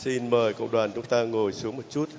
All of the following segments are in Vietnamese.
Xin mời cộng đoàn chúng ta ngồi xuống một chút.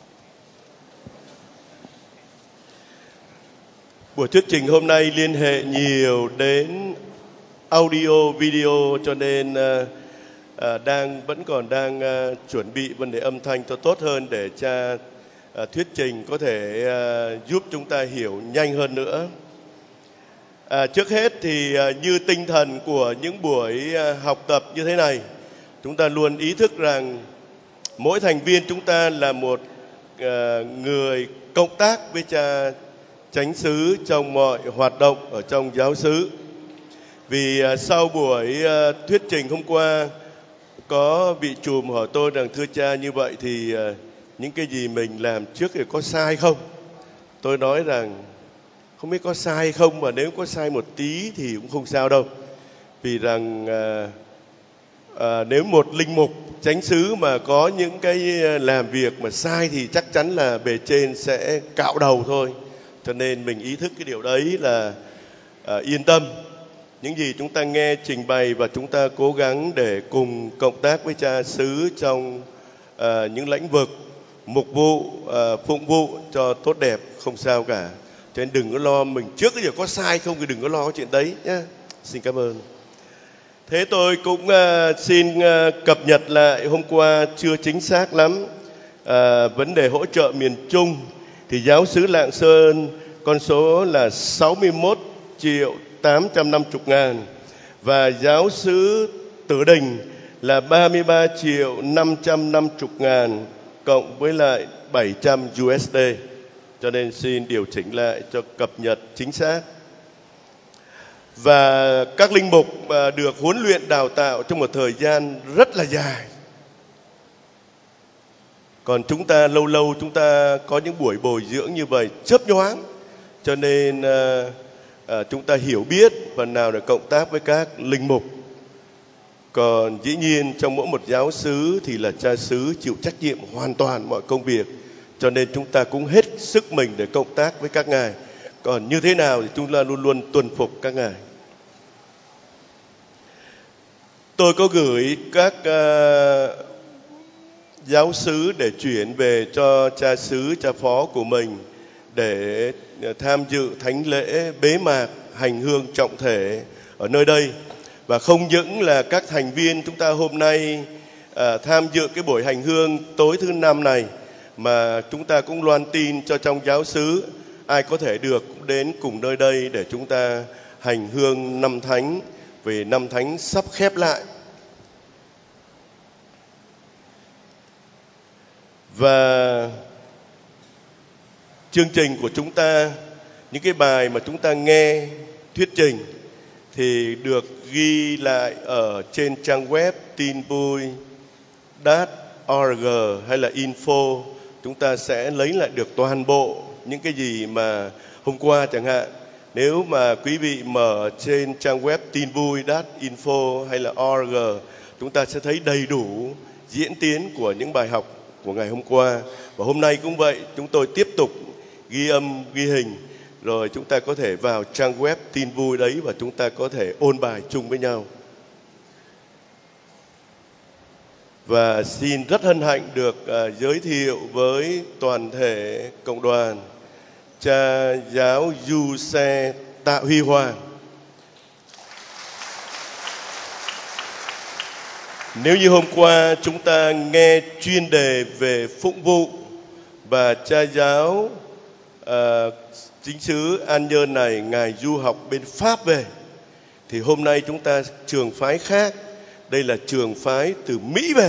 Buổi thuyết trình hôm nay liên hệ nhiều đến audio, video cho nên vẫn còn đang chuẩn bị vấn đề âm thanh cho tốt hơn để cha thuyết trình có thể giúp chúng ta hiểu nhanh hơn nữa. Trước hết thì như tinh thần của những buổi học tập như thế này, chúng ta luôn ý thức rằng mỗi thành viên chúng ta là một người cộng tác với cha chánh xứ trong mọi hoạt động ở trong giáo xứ. Vì sau buổi thuyết trình hôm qua, có vị trùm hỏi tôi rằng thưa cha, như vậy thì những cái gì mình làm trước thì có sai không? Tôi nói rằng không biết có sai không, mà nếu có sai một tí thì cũng không sao đâu. Vì rằng nếu một linh mục chánh xứ mà có những cái làm việc mà sai thì chắc chắn là bề trên sẽ cạo đầu thôi. Cho nên mình ý thức cái điều đấy là yên tâm. Những gì chúng ta nghe trình bày và chúng ta cố gắng để cùng cộng tác với cha xứ trong những lĩnh vực mục vụ, phụng vụ cho tốt đẹp, không sao cả. Cho nên đừng có lo mình trước cái giờ có sai không thì đừng có lo cái chuyện đấy nhé. Xin cảm ơn. Thế tôi cũng xin cập nhật lại hôm qua chưa chính xác lắm vấn đề hỗ trợ miền Trung. Thì giáo xứ Lạng Sơn con số là 61.850.000 và giáo xứ Tử Đình là 33.550.000 cộng với lại 700 USD. Cho nên xin điều chỉnh lại cho cập nhật chính xác. Và các linh mục được huấn luyện đào tạo trong một thời gian rất là dài. Còn chúng ta lâu lâu chúng ta có những buổi bồi dưỡng như vậy chớp nhoáng. Cho nên chúng ta hiểu biết phần nào để cộng tác với các linh mục. Còn dĩ nhiên trong mỗi một giáo xứ thì là cha xứ chịu trách nhiệm hoàn toàn mọi công việc. Cho nên chúng ta cũng hết sức mình để cộng tác với các ngài. Còn như thế nào thì chúng ta luôn luôn tuân phục các ngài. Tôi có gửi các giáo xứ để chuyển về cho cha xứ, cha phó của mình để tham dự thánh lễ bế mạc hành hương trọng thể ở nơi đây. Và không những là các thành viên chúng ta hôm nay tham dự cái buổi hành hương tối thứ năm này, mà chúng ta cũng loan tin cho trong giáo xứ ai có thể được cũng đến cùng nơi đây để chúng ta hành hương năm thánh, vì năm thánh sắp khép lại. Và chương trình của chúng ta, những cái bài mà chúng ta nghe thuyết trình thì được ghi lại ở trên trang web tinvui.org hay là info. Chúng ta sẽ lấy lại được toàn bộ những cái gì mà hôm qua chẳng hạn. Nếu mà quý vị mở trên trang web tinvui.info hay là org, chúng ta sẽ thấy đầy đủ diễn tiến của những bài học của ngày hôm qua. Và hôm nay cũng vậy, chúng tôi tiếp tục ghi âm, ghi hình. Rồi chúng ta có thể vào trang web tin vui đấy và chúng ta có thể ôn bài chung với nhau. Và xin rất hân hạnh được giới thiệu với toàn thể cộng đoàn cha giáo Du Xe Tạ Huy Hoàng. Nếu như hôm qua chúng ta nghe chuyên đề về phụng vụ và cha giáo chính xứ An Nhơn này ngài du học bên Pháp về, thì hôm nay chúng ta trường phái khác. Đây là trường phái từ Mỹ về.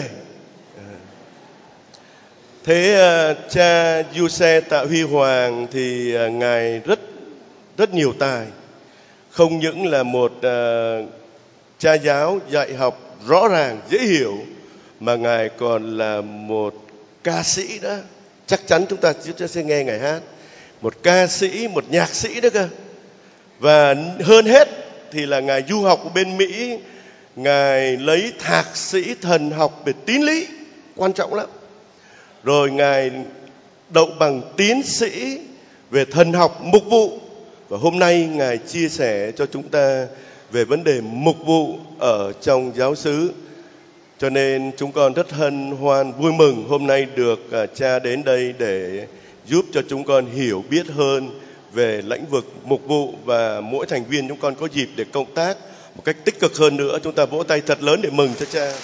Thế cha Du Xe Tạ Huy Hoàng thì ngài rất nhiều tài. Không những là một cha giáo dạy học rõ ràng, dễ hiểu, mà ngài còn là một ca sĩ đó. Chắc chắn chúng ta sẽ nghe ngài hát. Một ca sĩ, một nhạc sĩ đó cơ. Và hơn hết thì là ngài du học ở bên Mỹ. Ngài lấy thạc sĩ thần học về tín lý, quan trọng lắm. Rồi ngài đậu bằng tiến sĩ về thần học mục vụ. Và hôm nay ngài chia sẻ cho chúng ta về vấn đề mục vụ ở trong giáo xứ. Cho nên chúng con rất hân hoan vui mừng hôm nay được cha đến đây để giúp cho chúng con hiểu biết hơn về lĩnh vực mục vụ, và mỗi thành viên chúng con có dịp để công tác một cách tích cực hơn nữa. Chúng ta vỗ tay thật lớn để mừng cho cha.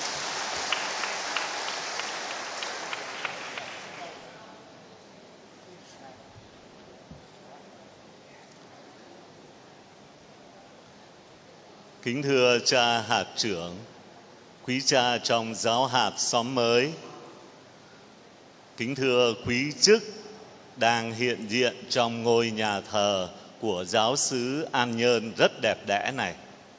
Kính thưa cha hạt trưởng, quý cha trong giáo hạt xóm mới, kính thưa quý chức đang hiện diện trong ngôi nhà thờ của giáo xứ An Nhơn rất đẹp đẽ này.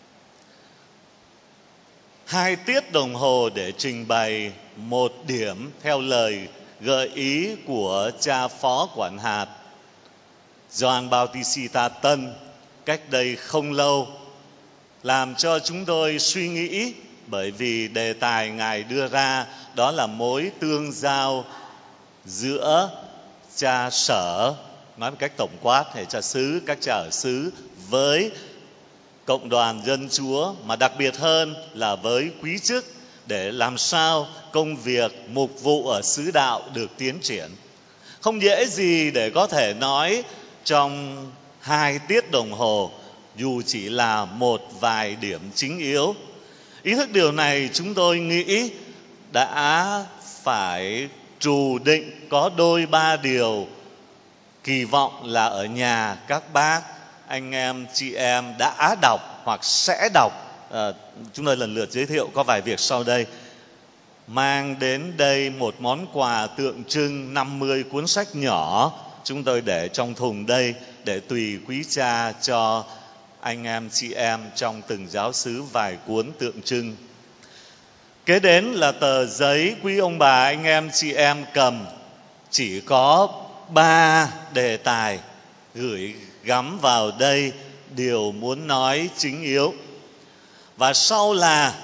2 tiết đồng hồ để trình bày một điểm theo lời gợi ý của cha phó quản hạt Gioan Bautista Tân cách đây không lâu, làm cho chúng tôi suy nghĩ, bởi vì đề tài Ngài đưa ra đó là mối tương giao giữa cha sở, nói một cách tổng quát, hay cha xứ, các cha ở xứ với cộng đoàn dân Chúa, mà đặc biệt hơn là với quý chức, để làm sao công việc mục vụ ở xứ đạo được tiến triển. Không dễ gì để có thể nói trong 2 tiết đồng hồ, dù chỉ là một vài điểm chính yếu. Ý thức điều này chúng tôi nghĩ đã phải trù định có đôi ba điều kỳ vọng là ở nhà các bác, anh em, chị em đã đọc hoặc sẽ đọc. Chúng tôi lần lượt giới thiệu có vài việc sau đây. Mang đến đây một món quà tượng trưng 50 cuốn sách nhỏ, chúng tôi để trong thùng đây để tùy quý cha cho anh em chị em trong từng giáo xứ vài cuốn tượng trưng. Kế đến là tờ giấy quý ông bà anh em chị em cầm, chỉ có 3 đề tài gửi gắm vào đây điều muốn nói chính yếu. Và sau là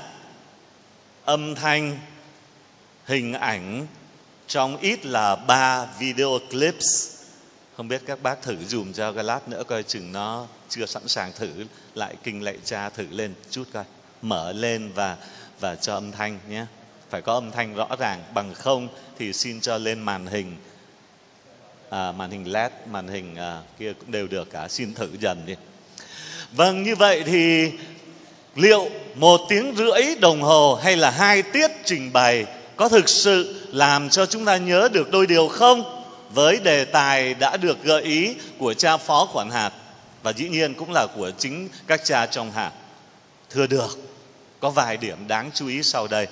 âm thanh, hình ảnh, trong ít là 3 video clips. Không biết các bác thử dùm cho cái lát nữa coi chừng nó chưa sẵn sàng, thử lại kinh lạy cha, thử lên chút coi, mở lên và cho âm thanh nhé. Phải có âm thanh rõ ràng, bằng không thì xin cho lên màn hình, màn hình LED, màn hình kia cũng đều được cả, xin thử dần đi. Vâng, như vậy thì liệu 1 tiếng rưỡi đồng hồ hay là 2 tiết trình bày có thực sự làm cho chúng ta nhớ được đôi điều không? Với đề tài đã được gợi ý của cha phó quản hạt, và dĩ nhiên cũng là của chính các cha trong hạt. Thưa được, có vài điểm đáng chú ý sau đây.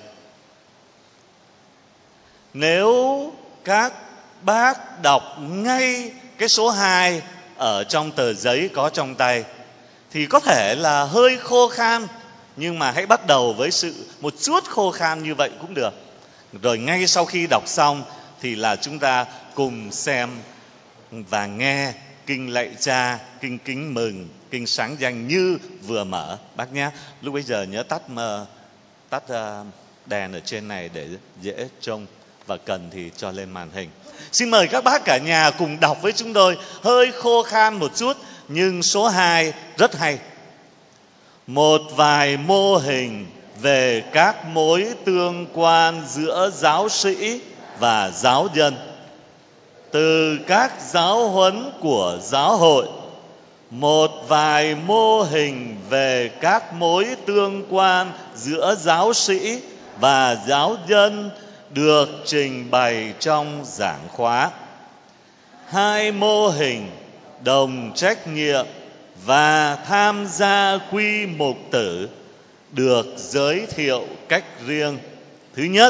Nếu các bác đọc ngay cái số 2 ở trong tờ giấy có trong tay thì có thể là hơi khô khan, nhưng mà hãy bắt đầu với một chút khô khan như vậy cũng được. Rồi ngay sau khi đọc xong thì là chúng ta cùng xem và nghe kinh lạy cha, kinh kính mừng, kinh sáng danh như vừa mở bác nhé. Lúc bây giờ nhớ tắt đèn ở trên này để dễ trông, và cần thì cho lên màn hình. Xin mời các bác cả nhà cùng đọc với chúng tôi, hơi khô khan một chút nhưng số 2 rất hay. Một vài mô hình về các mối tương quan giữa giáo sĩ và giáo dân từ các giáo huấn của giáo hội. Một vài mô hình về các mối tương quan giữa giáo sĩ và giáo dân được trình bày trong giảng khóa. 2 mô hình đồng trách nhiệm và tham gia quy mục tử được giới thiệu cách riêng. Thứ nhất,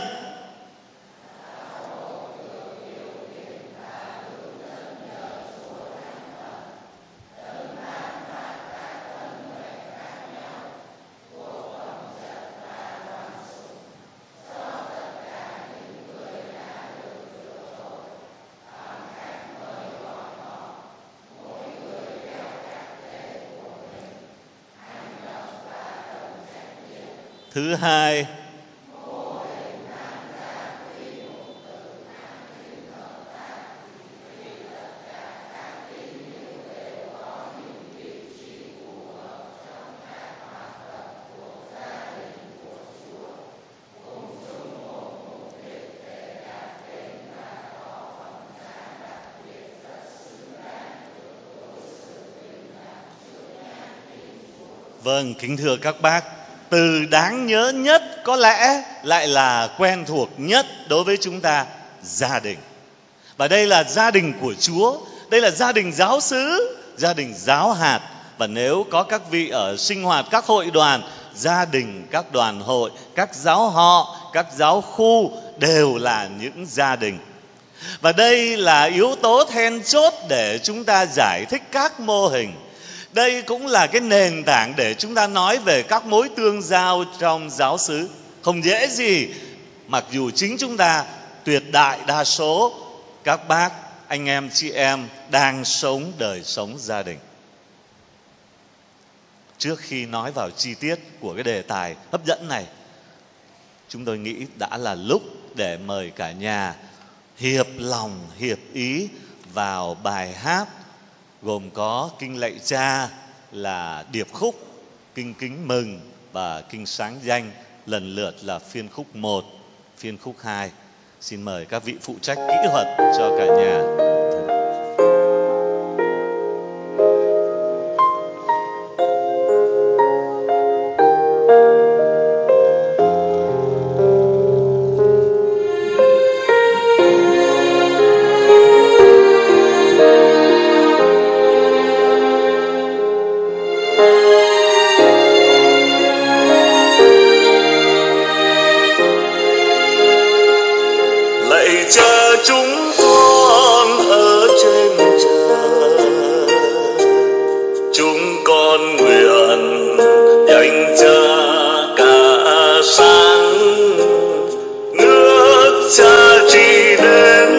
thứ hai, Vâng, kính thưa các bác, từ đáng nhớ nhất có lẽ lại là quen thuộc nhất đối với chúng ta, gia đình. Và đây là gia đình của Chúa, đây là gia đình giáo xứ, gia đình giáo hạt. Và nếu có các vị ở sinh hoạt các hội đoàn, gia đình, các đoàn hội, các giáo họ, các giáo khu đều là những gia đình. Và đây là yếu tố then chốt để chúng ta giải thích các mô hình. Đây cũng là cái nền tảng để chúng ta nói về các mối tương giao trong giáo xứ. Không dễ gì, mặc dù chính chúng ta tuyệt đại đa số các bác, anh em, chị em đang sống đời sống gia đình. Trước khi nói vào chi tiết của cái đề tài hấp dẫn này, chúng tôi nghĩ đã là lúc để mời cả nhà hiệp lòng, hiệp ý vào bài hát gồm có kinh lạy Cha là điệp khúc, kinh kính mừng và kinh sáng danh, lần lượt là phiên khúc 1, phiên khúc 2. Xin mời các vị phụ trách kỹ thuật cho cả nhà. Chúng con ở trên trời, chúng con nguyện dành Cha cả sáng, nước Cha chỉ đến,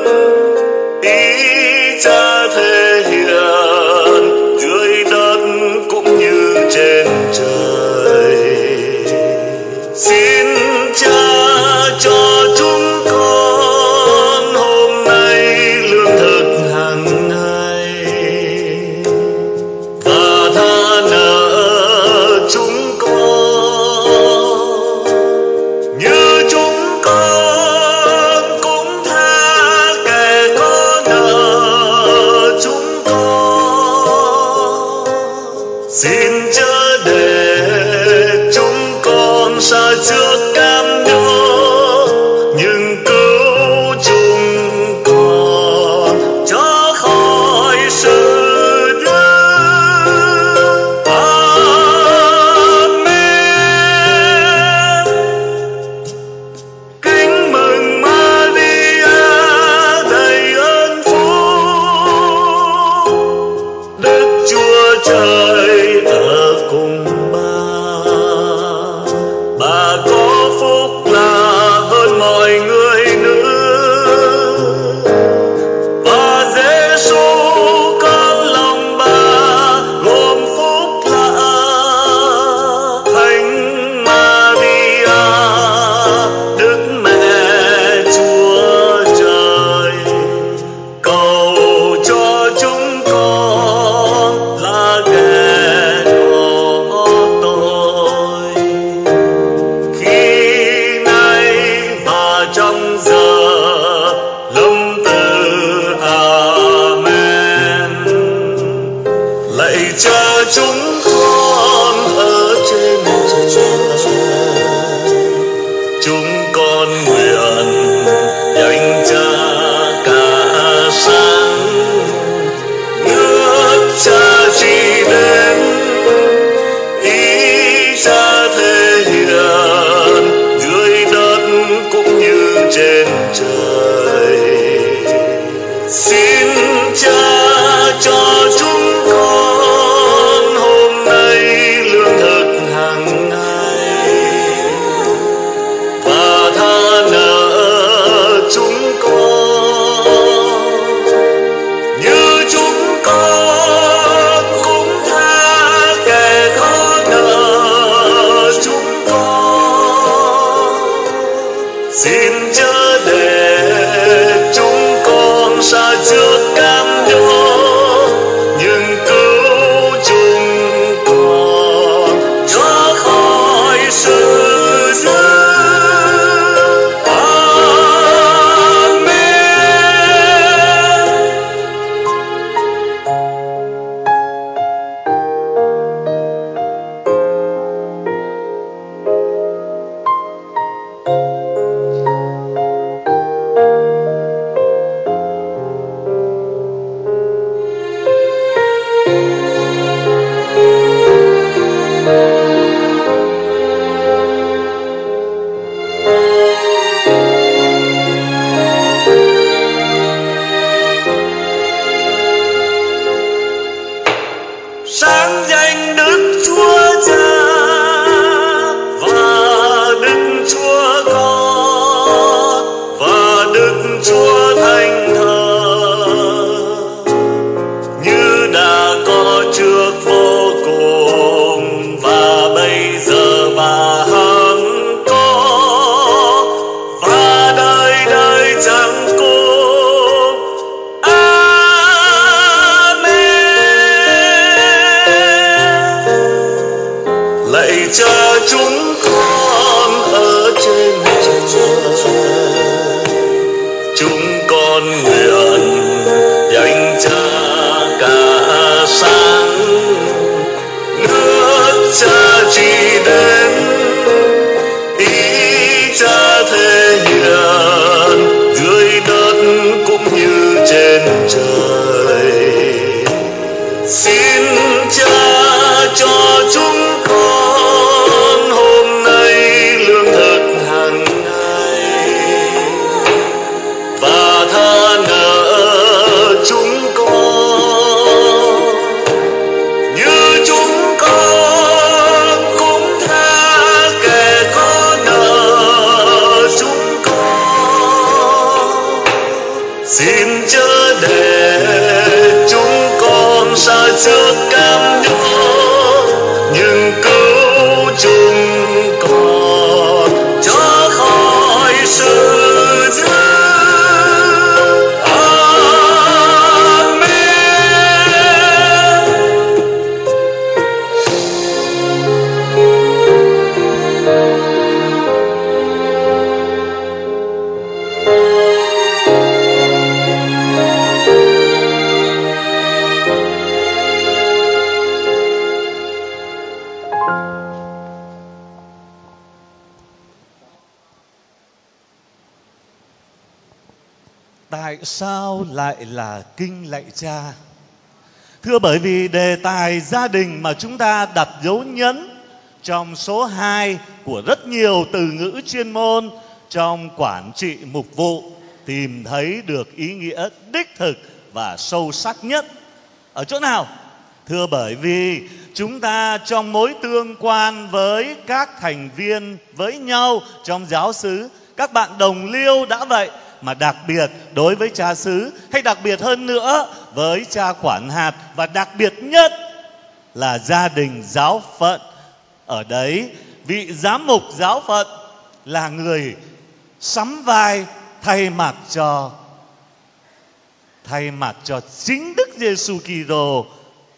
ý Cha thể hiện dưới đất cũng như trên trời. Xin Cha cho chúng con hôm nay lương thực hàng ngày, và tha nợ chúng con như chúng con cũng tha kẻ có nợ chúng con. Xin chớ để chúng con xa trước cam dỗ, nhưng cứu chúng con cho khỏi sự dữ. Amen. Kính mừng Maria đầy ơn phúc, Đức Chúa Trời ở cùng bà có phúc là hơn mọi người nữ, và Giêsu con lòng bà gồm phúc lạ. Thánh Maria, Đức Mẹ Chúa Trời, cầu cho chúng con là kẻ có tội, khi nay và trong giờ lâm tử. Amen. Lạy Cha chúng con ở trên trời, chúng con nguyện dành Cha cả sáng, nước Cha chỉ đến, ý Cha thể hiện dưới đất cũng như trên trời. Xin Cha cho chúng con hôm nay lương thực hàng ngày, và tha nợ chúng con như chúng con cũng tha kẻ có nợ chúng con. Xin chớ để chúng con nguyện dành cha cả sáng, nước cha chỉ đến ý cha thể hiện dưới đất cũng như trên trời. Xin cha cho chúng con hôm nay lương thực hàng ngày, và tha nợ chúng con như chúng con cũng tha kẻ có nợ chúng con. Xin chớ để chúng con xa trước cam dỗ, nhưng cứu chúng con cho khỏi sự dữ. Tại sao lại là kinh lạy cha? Thưa, bởi vì đề tài gia đình mà chúng ta đặt dấu nhấn trong số 2 của rất nhiều từ ngữ chuyên môn trong quản trị mục vụ tìm thấy được ý nghĩa đích thực và sâu sắc nhất. Ở chỗ nào? Thưa, bởi vì chúng ta trong mối tương quan với các thành viên với nhau trong giáo xứ, các bạn đồng liêu đã vậy, mà đặc biệt đối với cha xứ, hay đặc biệt hơn nữa với cha quản hạt, và đặc biệt nhất là gia đình giáo phận. Ở đấy, vị giám mục giáo phận là người sắm vai thay mặt cho chính Đức Giêsu Kitô,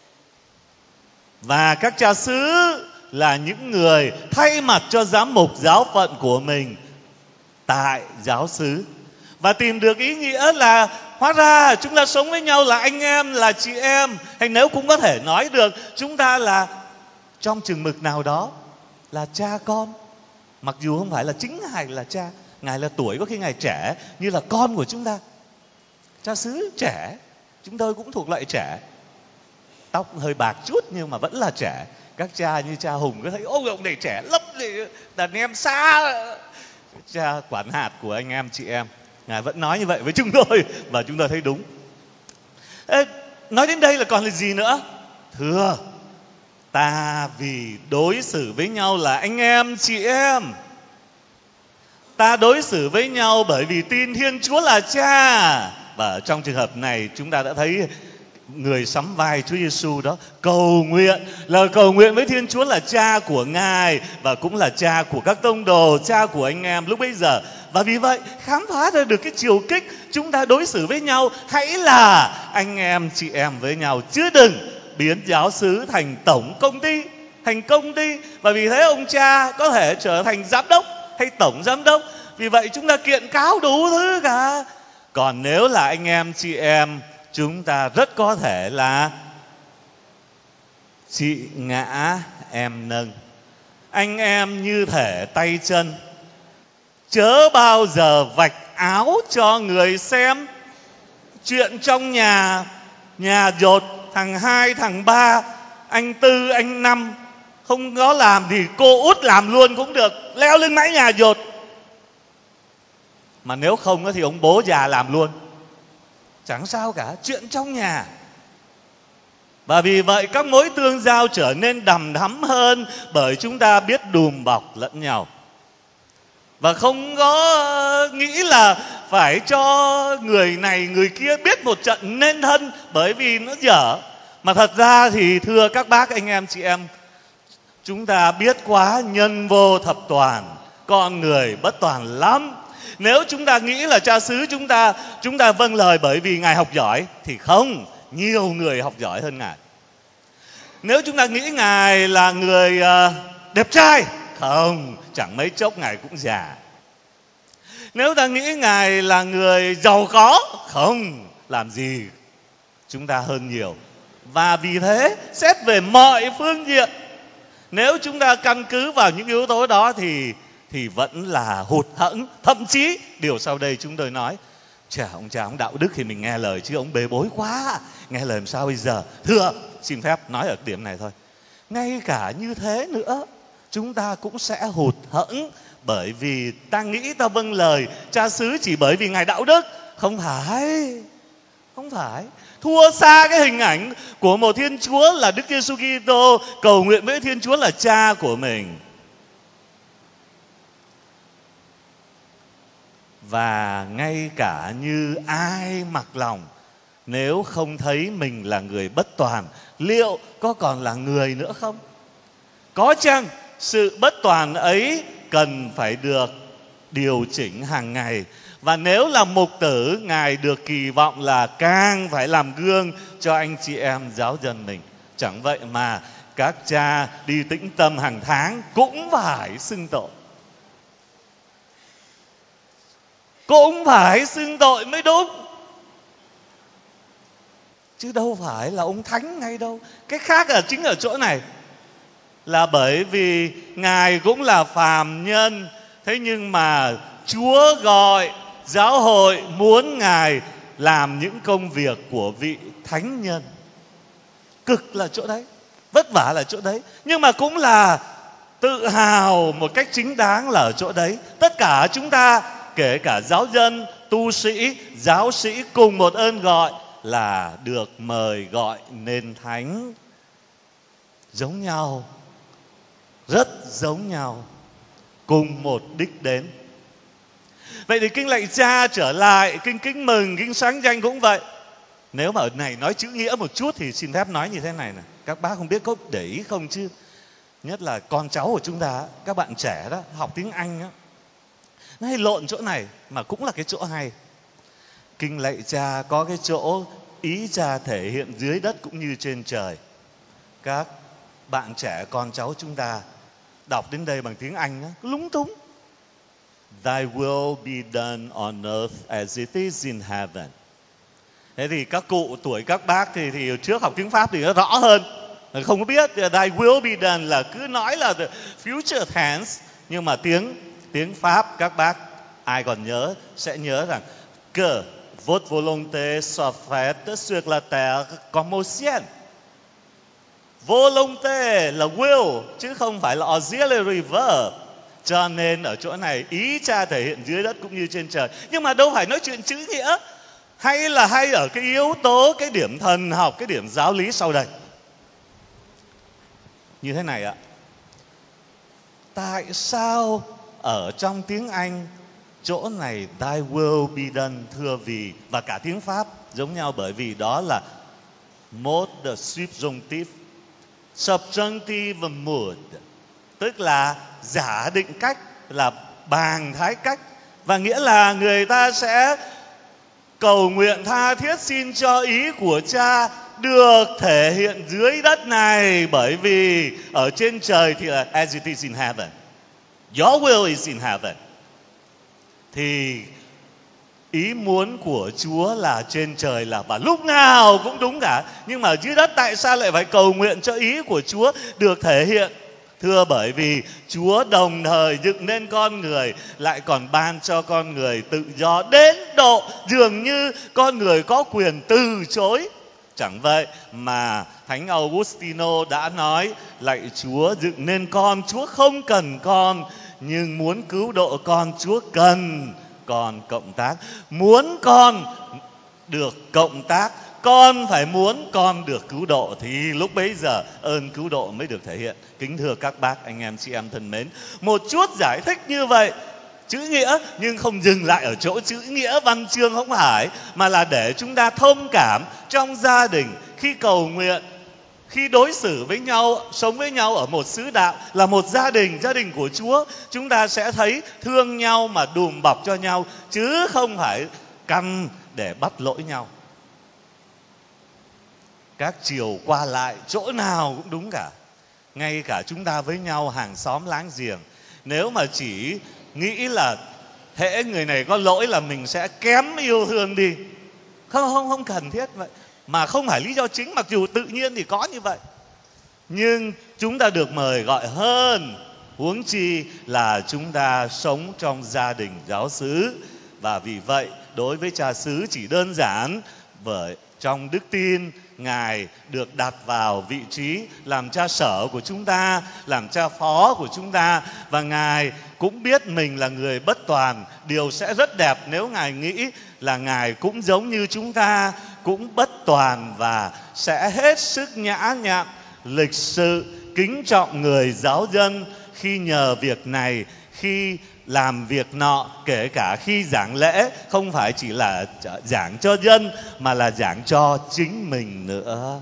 và các cha xứ là những người thay mặt cho giám mục giáo phận của mình tại giáo xứ. Và tìm được ý nghĩa là hóa ra chúng ta sống với nhau là anh em, là chị em, hay nếu cũng có thể nói được chúng ta là trong chừng mực nào đó là cha con. Mặc dù không phải là chính Ngài là cha, Ngài là tuổi có khi Ngài trẻ như là con của chúng ta. Cha xứ trẻ, chúng tôi cũng thuộc loại trẻ, tóc hơi bạc chút nhưng mà vẫn là trẻ. Các cha như cha Hùng có thấy ôi ông này trẻ lắm, đàn em xa. Cha quản hạt của anh em chị em, Ngài vẫn nói như vậy với chúng tôi, và chúng tôi thấy đúng. Nói đến đây là còn là gì nữa? Thưa, ta vì đối xử với nhau là anh em chị em, ta đối xử với nhau bởi vì tin Thiên Chúa là cha. Và trong trường hợp này chúng ta đã thấy người sắm vai Chúa Giêsu đó cầu nguyện với Thiên Chúa là cha của Ngài, và cũng là cha của các tông đồ, cha của anh em lúc bấy giờ. Và vì vậy khám phá ra được cái chiều kích chúng ta đối xử với nhau hãy là anh em chị em với nhau, chứ đừng biến giáo xứ thành tổng công ty, thành công ty. Và vì thế ông cha có thể trở thành giám đốc hay tổng giám đốc, vì vậy chúng ta kiện cáo đủ thứ cả. Còn nếu là anh em chị em, chúng ta rất có thể là chị ngã em nâng, anh em như thể tay chân, chớ bao giờ vạch áo cho người xem. Chuyện trong nhà dột thằng 2, thằng 3, anh Tư, anh Năm không có làm thì cô Út làm luôn cũng được, leo lên mái nhà dột. Mà nếu không thì ông bố già làm luôn, chẳng sao cả, chuyện trong nhà. Và vì vậy các mối tương giao trở nên đầm thắm hơn, bởi chúng ta biết đùm bọc lẫn nhau. Và không có nghĩ là phải cho người này người kia biết một trận nên thân bởi vì nó dở. Mà thật ra thì thưa các bác anh em chị em, chúng ta biết quá nhân vô thập toàn, con người bất toàn lắm. Nếu chúng ta nghĩ là cha xứ chúng ta vâng lời bởi vì Ngài học giỏi, thì không, nhiều người học giỏi hơn Ngài. Nếu chúng ta nghĩ Ngài là người đẹp trai, không, chẳng mấy chốc Ngài cũng già. Nếu ta nghĩ Ngài là người giàu có, không làm gì chúng ta hơn nhiều. Và vì thế, xét về mọi phương diện, nếu chúng ta căn cứ vào những yếu tố đó thì vẫn là hụt hẫng. Thậm chí điều sau đây chúng tôi nói, ông cha ông đạo đức thì mình nghe lời, chứ ông bê bối quá, nghe lời làm sao bây giờ? Thưa, xin phép nói ở điểm này thôi. Ngay cả như thế nữa, chúng ta cũng sẽ hụt hẫng, bởi vì ta nghĩ ta vâng lời cha xứ chỉ bởi vì Ngài đạo đức. Không phải. Thua xa cái hình ảnh của một Thiên Chúa là Đức Giêsu Kitô cầu nguyện với Thiên Chúa là cha của mình. Và ngay cả như ai mặc lòng, nếu không thấy mình là người bất toàn, liệu có còn là người nữa không? Có chăng sự bất toàn ấy cần phải được điều chỉnh hàng ngày? Và nếu là mục tử, Ngài được kỳ vọng là càng phải làm gương cho anh chị em giáo dân mình. Chẳng vậy mà các cha đi tĩnh tâm hàng tháng cũng phải xưng tội. Cũng phải xưng tội mới đúng, chứ đâu phải là ông thánh ngay đâu. Cái khác là chính ở chỗ này, là bởi vì Ngài cũng là phàm nhân. Thế nhưng mà Chúa gọi giáo hội muốn Ngài làm những công việc của vị thánh nhân. Cực là chỗ đấy, vất vả là chỗ đấy, nhưng mà cũng là tự hào một cách chính đáng là ở chỗ đấy. Tất cả chúng ta, kể cả giáo dân, tu sĩ, giáo sĩ, cùng một ơn gọi là được mời gọi nên thánh. Giống nhau, rất giống nhau, cùng một đích đến. Vậy thì kinh lạy cha trở lại, kinh kính mừng, kinh sáng danh cũng vậy. Nếu mà ở này nói chữ nghĩa một chút thì xin phép nói như thế này nè. Các bác không biết có để ý không chứ, nhất là con cháu của chúng ta, các bạn trẻ đó, học tiếng Anh đó, nó hay lộn chỗ này, mà cũng là cái chỗ hay. Kinh lạy cha có cái chỗ ý cha thể hiện dưới đất cũng như trên trời. Các bạn trẻ con cháu chúng ta đọc đến đây bằng tiếng Anh đó, lúng túng. Thy will be done on earth as it is in heaven. Thế thì các cụ tuổi các bác thì trước học tiếng Pháp thì nó rõ hơn. Không có biết thy will be done là cứ nói là the future tense, nhưng mà tiếng Pháp các bác ai còn nhớ sẽ nhớ rằng que votre volonté soit faite sur la terre comme au ciel. Volonté là will chứ không phải là auxiliary verb. Cho nên ở chỗ này ý cha thể hiện dưới đất cũng như trên trời. Nhưng mà đâu phải nói chuyện chữ nghĩa, hay là hay ở cái yếu tố, cái điểm thần học, cái điểm giáo lý sau đây. Như thế này ạ. Tại sao ở trong tiếng Anh chỗ này thy will be done, thưa vì, và cả tiếng Pháp giống nhau, bởi vì đó là mode subjunctive, subjunctive mood, tức là giả định cách, là bàng thái cách, và nghĩa là người ta sẽ cầu nguyện tha thiết xin cho ý của cha được thể hiện dưới đất này, bởi vì ở trên trời thì là as it is in heaven. Your will is in heaven. Thì ý muốn của Chúa là trên trời là và lúc nào cũng đúng cả. Nhưng mà dưới đất tại sao lại phải cầu nguyện cho ý của Chúa được thể hiện? Thưa bởi vì Chúa đồng thời dựng nên con người, lại còn ban cho con người tự do đến độ dường như con người có quyền từ chối. Chẳng vậy mà Thánh Augustino đã nói, lạy Chúa dựng nên con, Chúa không cần con, nhưng muốn cứu độ con, Chúa cần con cộng tác. Muốn con được cộng tác, con phải muốn con được cứu độ, thì lúc bấy giờ ơn cứu độ mới được thể hiện. Kính thưa các bác, anh em chị em thân mến, một chút giải thích như vậy, chữ nghĩa, nhưng không dừng lại ở chỗ chữ nghĩa văn chương không phải, mà là để chúng ta thông cảm trong gia đình, khi cầu nguyện, khi đối xử với nhau, sống với nhau ở một xứ đạo, là một gia đình của Chúa, chúng ta sẽ thấy thương nhau mà đùm bọc cho nhau, chứ không phải căn để bắt lỗi nhau. Các chiều qua lại chỗ nào cũng đúng cả. Ngay cả chúng ta với nhau, hàng xóm láng giềng, nếu mà chỉ nghĩ là hễ người này có lỗi là mình sẽ kém yêu thương đi. Không cần thiết vậy. Mà không phải lý do chính, mặc dù tự nhiên thì có như vậy. Nhưng chúng ta được mời gọi hơn, huống chi là chúng ta sống trong gia đình giáo xứ. Và vì vậy, đối với cha xứ chỉ đơn giản trong đức tin, Ngài được đặt vào vị trí làm cha sở của chúng ta, làm cha phó của chúng ta. Và Ngài cũng biết mình là người bất toàn. Điều sẽ rất đẹp nếu Ngài nghĩ là Ngài cũng giống như chúng ta, cũng bất toàn và sẽ hết sức nhã nhặn, lịch sự, kính trọng người giáo dân khi nhờ việc này, khi làm việc nọ, kể cả khi giảng lễ, không phải chỉ là giảng cho dân mà là giảng cho chính mình nữa.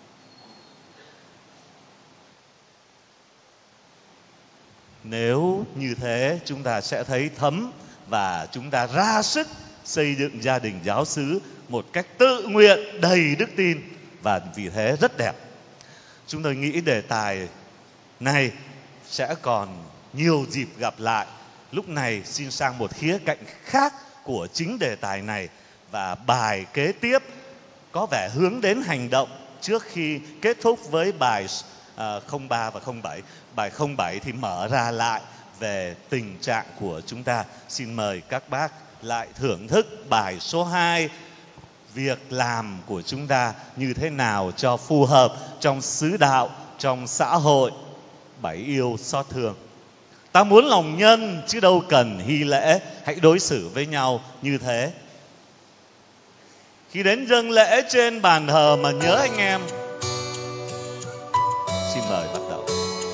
Nếu như thế, chúng ta sẽ thấy thấm và chúng ta ra sức xây dựng gia đình giáo xứ một cách tự nguyện, đầy đức tin, và vì thế rất đẹp. Chúng tôi nghĩ đề tài này sẽ còn nhiều dịp gặp lại. Lúc này xin sang một khía cạnh khác của chính đề tài này, và bài kế tiếp có vẻ hướng đến hành động trước khi kết thúc với bài 03 và 07. Bài 07 thì mở ra lại về tình trạng của chúng ta. Xin mời các bác lại thưởng thức bài số 2, việc làm của chúng ta như thế nào cho phù hợp trong xứ đạo, trong xã hội. 7 yêu xót thương. Ta muốn lòng nhân chứ đâu cần hy lễ, hãy đối xử với nhau như thế. Khi đến dâng lễ trên bàn thờ mà nhớ anh em. Xin mời bắt đầu.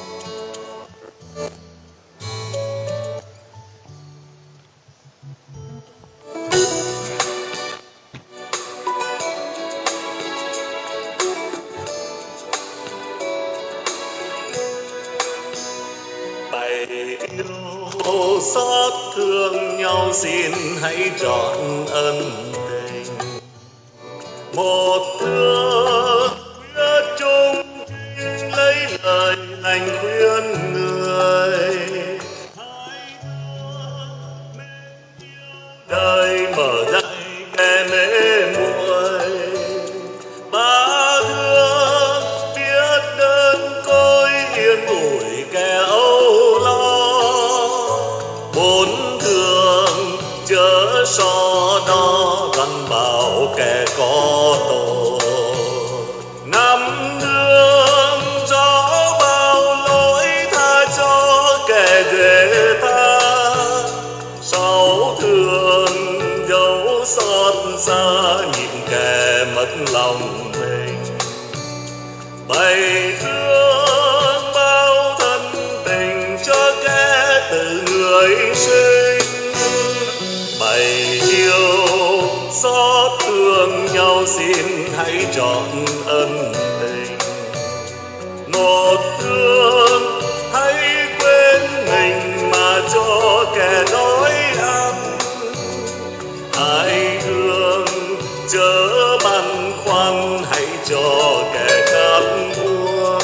Yêu xót thương nhau, xin hãy trọn ân tình. Một thương quyết chung trinh, lấy lời lành khuyên người. Hãy thương mến yêu đời, mở dạy kẻ mê muội. Ba thương biết đơn côi, yên ủi kẻ âu lo. Bốn thương chớ so đo, gắn bảo kẻ có tội. Năm thương rõ bao lỗi, tha cho kẻ ghê tha. Sáu thương dấu xót xa, nhìn kẻ mất lòng mình. Bảy thương bao thân tình, cho kẻ từ người sinh. Bảy yêu xót thương nhau, xin hãy trọn ân tình. Một thương hãy quên mình mà cho kẻ đói ăn. Hai thương chớ băn khoăn, hãy cho kẻ khát buồn.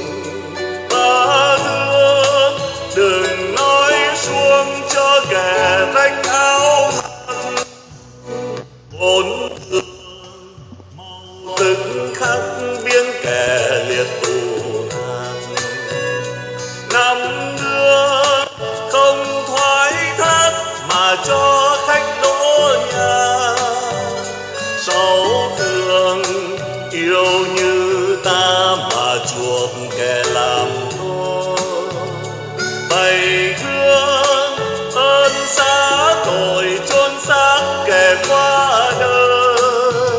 Ba thương đừng nói xuống cho kẻ rách áo mặc. Bốn thương mau tức khắc biến kẻ liệt tù hàng. Năm thương không thoái thác mà cho khách đỗ nhà. Sáu thương yêu như ta mà chuộc kẻ làm thô. Bảy thương ơn xá tội, chôn xác kẻ qua đời.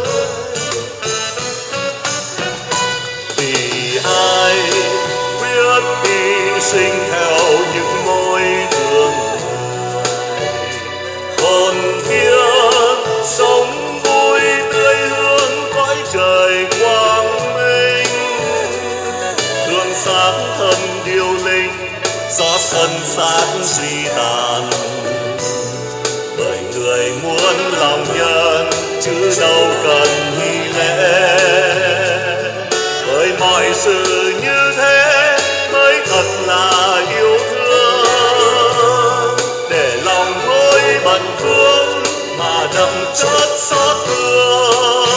Vì ai biết hy sinh theo những mối thương người. Hồn thiêng sống vui tươi hương cõi trời quang minh. Thương xác thân điêu linh, xót thân xác suy tàn. Bởi người muốn lòng nhân chứ đâu cần hy lễ. Bởi mọi sự như thế mới thật là yêu thương. Để lòng thôi bận bần phương mà đậm chất xót thương.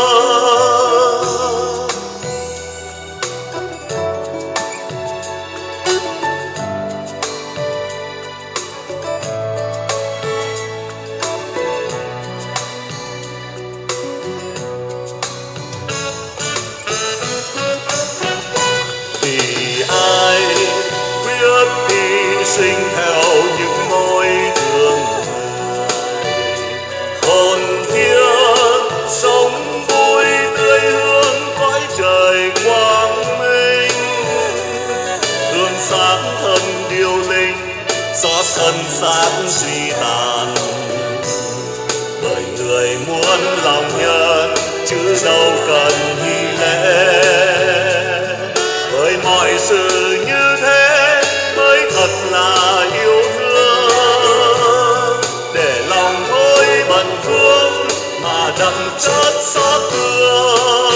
Vì ai quyết hy sinh theo những nỗi thương người, hồn thiêng sống vui tươi hương cõi trời quang minh, hương sáng thân điêu linh xót thân xác suy tàn. Bởi người muốn lòng nhân chứ đâu cần hy lễ, bởi mọi sự như thế mới thật là yêu thương. Để lòng thôi bần phương mà đậm chất xót thương.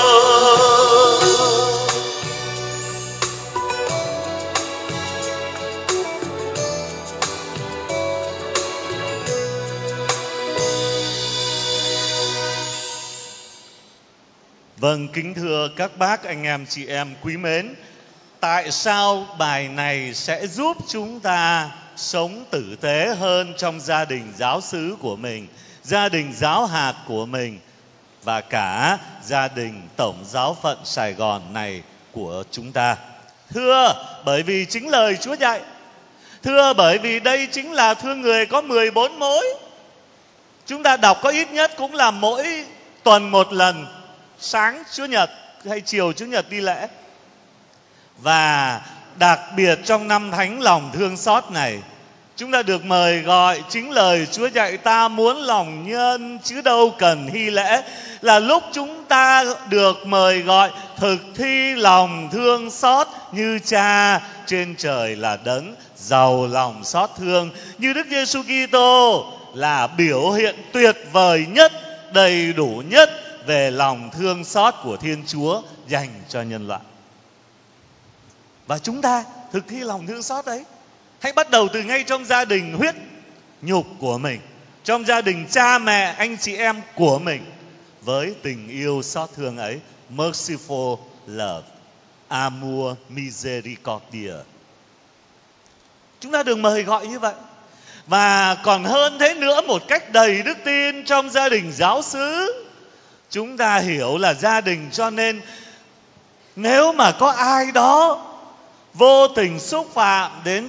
Vâng, kính thưa các bác, anh em, chị em quý mến, tại sao bài này sẽ giúp chúng ta sống tử tế hơn trong gia đình giáo xứ của mình, gia đình giáo hạt của mình và cả gia đình tổng giáo phận Sài Gòn này của chúng ta? Thưa, bởi vì chính lời Chúa dạy. Thưa, bởi vì đây chính là thương người có 14 mối. Chúng ta đọc có ít nhất cũng là mỗi tuần một lần, sáng Chúa Nhật hay chiều Chúa Nhật đi lễ. Và đặc biệt trong năm Thánh lòng thương xót này, chúng ta được mời gọi chính lời Chúa dạy ta muốn lòng nhân chứ đâu cần hy lễ. Là lúc chúng ta được mời gọi thực thi lòng thương xót như Cha trên trời là đấng giàu lòng xót thương, như Đức Giêsu Kitô là biểu hiện tuyệt vời nhất, đầy đủ nhất về lòng thương xót của Thiên Chúa dành cho nhân loại. Và chúng ta thực thi lòng thương xót ấy, hãy bắt đầu từ ngay trong gia đình huyết nhục của mình, trong gia đình cha mẹ, anh chị em của mình, với tình yêu xót thương ấy, merciful love, amor misericordia. Chúng ta được mời gọi như vậy. Và còn hơn thế nữa, một cách đầy đức tin trong gia đình giáo xứ, chúng ta hiểu là gia đình, cho nên nếu mà có ai đó vô tình xúc phạm đến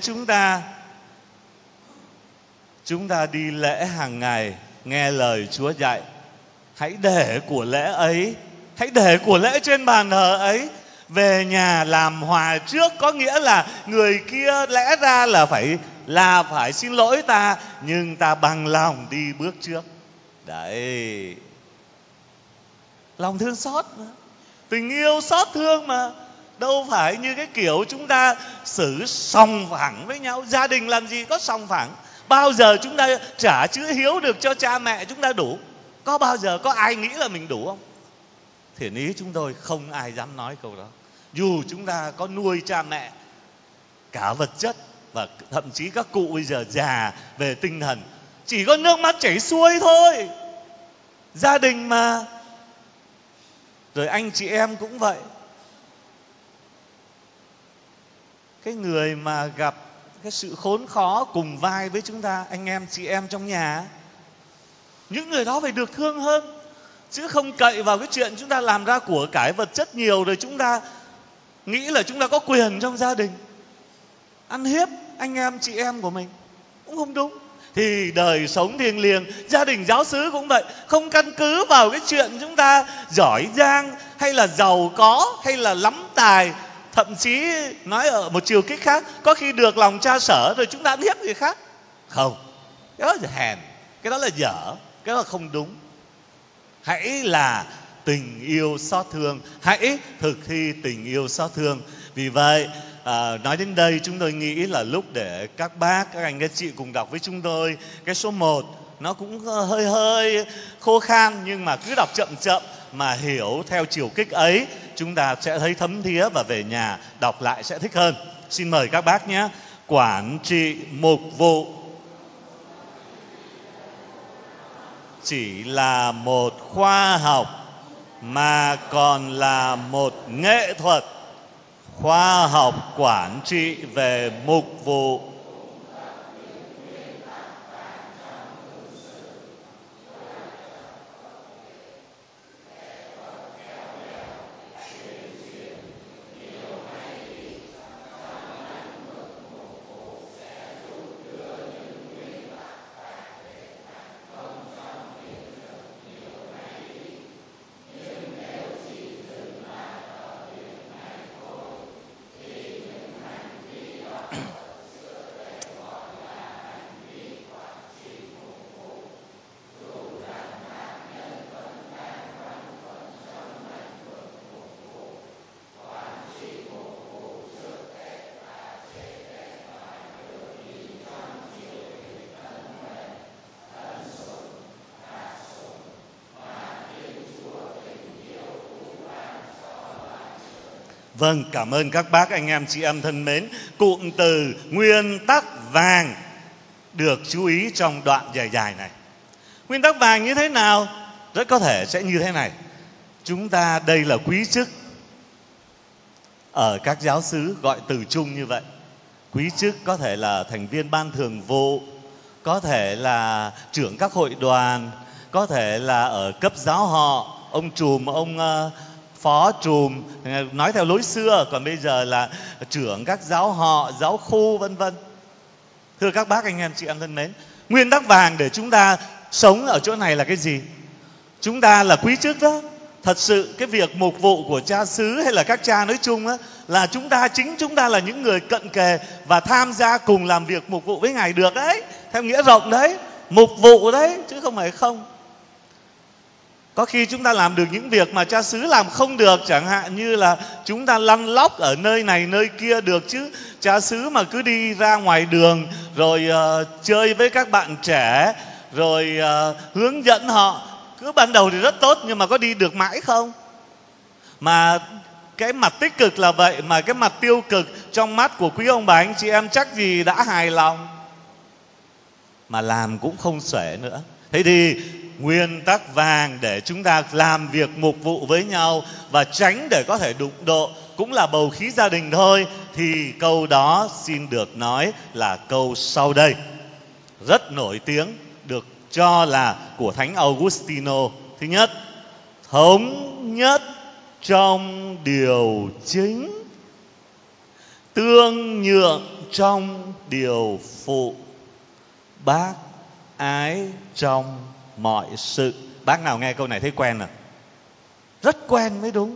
chúng ta đi lễ hàng ngày, nghe lời Chúa dạy, hãy để của lễ ấy, hãy để của lễ trên bàn thờ ấy về nhà làm hòa trước. Có nghĩa là người kia lẽ ra là phải xin lỗi ta, nhưng ta bằng lòng đi bước trước. Đấy, lòng thương xót mà, tình yêu xót thương mà, đâu phải như cái kiểu chúng ta xử sòng phẳng với nhau. Gia đình làm gì có sòng phẳng. Bao giờ chúng ta trả chữ hiếu được cho cha mẹ chúng ta đủ? Có bao giờ có ai nghĩ là mình đủ không? Thiện ý chúng tôi không ai dám nói câu đó. Dù chúng ta có nuôi cha mẹ cả vật chất, và thậm chí các cụ bây giờ già về tinh thần, chỉ có nước mắt chảy xuôi thôi. Gia đình mà. Rồi anh chị em cũng vậy. Cái người mà gặp cái sự khốn khó cùng vai với chúng ta, anh em chị em trong nhà, những người đó phải được thương hơn, chứ không cậy vào cái chuyện chúng ta làm ra của cải vật chất nhiều rồi chúng ta nghĩ là chúng ta có quyền trong gia đình, ăn hiếp anh em chị em của mình, cũng không đúng. Thì đời sống thiêng liêng, gia đình giáo xứ cũng vậy, không căn cứ vào cái chuyện chúng ta giỏi giang hay là giàu có hay là lắm tài. Thậm chí nói ở một chiều kích khác, có khi được lòng cha sở rồi chúng ta ăn hiếp người khác. Không, cái đó là hèn, cái đó là dở, cái đó là không đúng. Hãy là tình yêu xót thương, hãy thực thi tình yêu xót thương. Vì vậy nói đến đây chúng tôi nghĩ là lúc để các bác, các anh, các chị cùng đọc với chúng tôi cái số 1. Nó cũng hơi khô khan, nhưng mà cứ đọc chậm chậm mà hiểu theo chiều kích ấy, chúng ta sẽ thấy thấm thía và về nhà đọc lại sẽ thích hơn. Xin mời các bác nhé. Quản trị mục vụ chỉ là một khoa học mà còn là một nghệ thuật, khoa học quản trị về mục vụ. Vâng, cảm ơn các bác, anh em chị em thân mến. Cụm từ nguyên tắc vàng được chú ý trong đoạn dài dài này. Nguyên tắc vàng như thế nào? Rất có thể sẽ như thế này. Chúng ta đây là quý chức ở các giáo xứ gọi từ chung như vậy. Quý chức có thể là thành viên ban thường vụ, có thể là trưởng các hội đoàn, có thể là ở cấp giáo họ, ông trùm, ông phó trùm, nói theo lối xưa, còn bây giờ là trưởng các giáo họ, giáo khu, vân vân. Thưa các bác, anh em chị em thân mến, nguyên tắc vàng để chúng ta sống ở chỗ này là cái gì? Chúng ta là quý chức đó. Thật sự cái việc mục vụ của cha xứ hay là các cha nói chung á, là chính chúng ta là những người cận kề và tham gia cùng làm việc mục vụ với Ngài được đấy, theo nghĩa rộng đấy, mục vụ đấy, chứ không phải không. Có khi chúng ta làm được những việc mà cha xứ làm không được, chẳng hạn như là chúng ta lăn lóc ở nơi này nơi kia được, chứ cha xứ mà cứ đi ra ngoài đường rồi chơi với các bạn trẻ, rồi hướng dẫn họ, cứ ban đầu thì rất tốt, nhưng mà có đi được mãi không? Mà cái mặt tích cực là vậy, mà cái mặt tiêu cực trong mắt của quý ông bà anh chị em chắc gì đã hài lòng, mà làm cũng không xuể nữa. Thế thì nguyên tắc vàng để chúng ta làm việc mục vụ với nhau và tránh để có thể đụng độ cũng là bầu khí gia đình thôi. Thì câu đó xin được nói là câu sau đây, rất nổi tiếng, được cho là của Thánh Augustino. Thứ nhất, thống nhất trong điều chính, tương nhượng trong điều phụ, bác ái trong mọi sự. Bác nào nghe câu này thấy quen à? Rất quen mới đúng.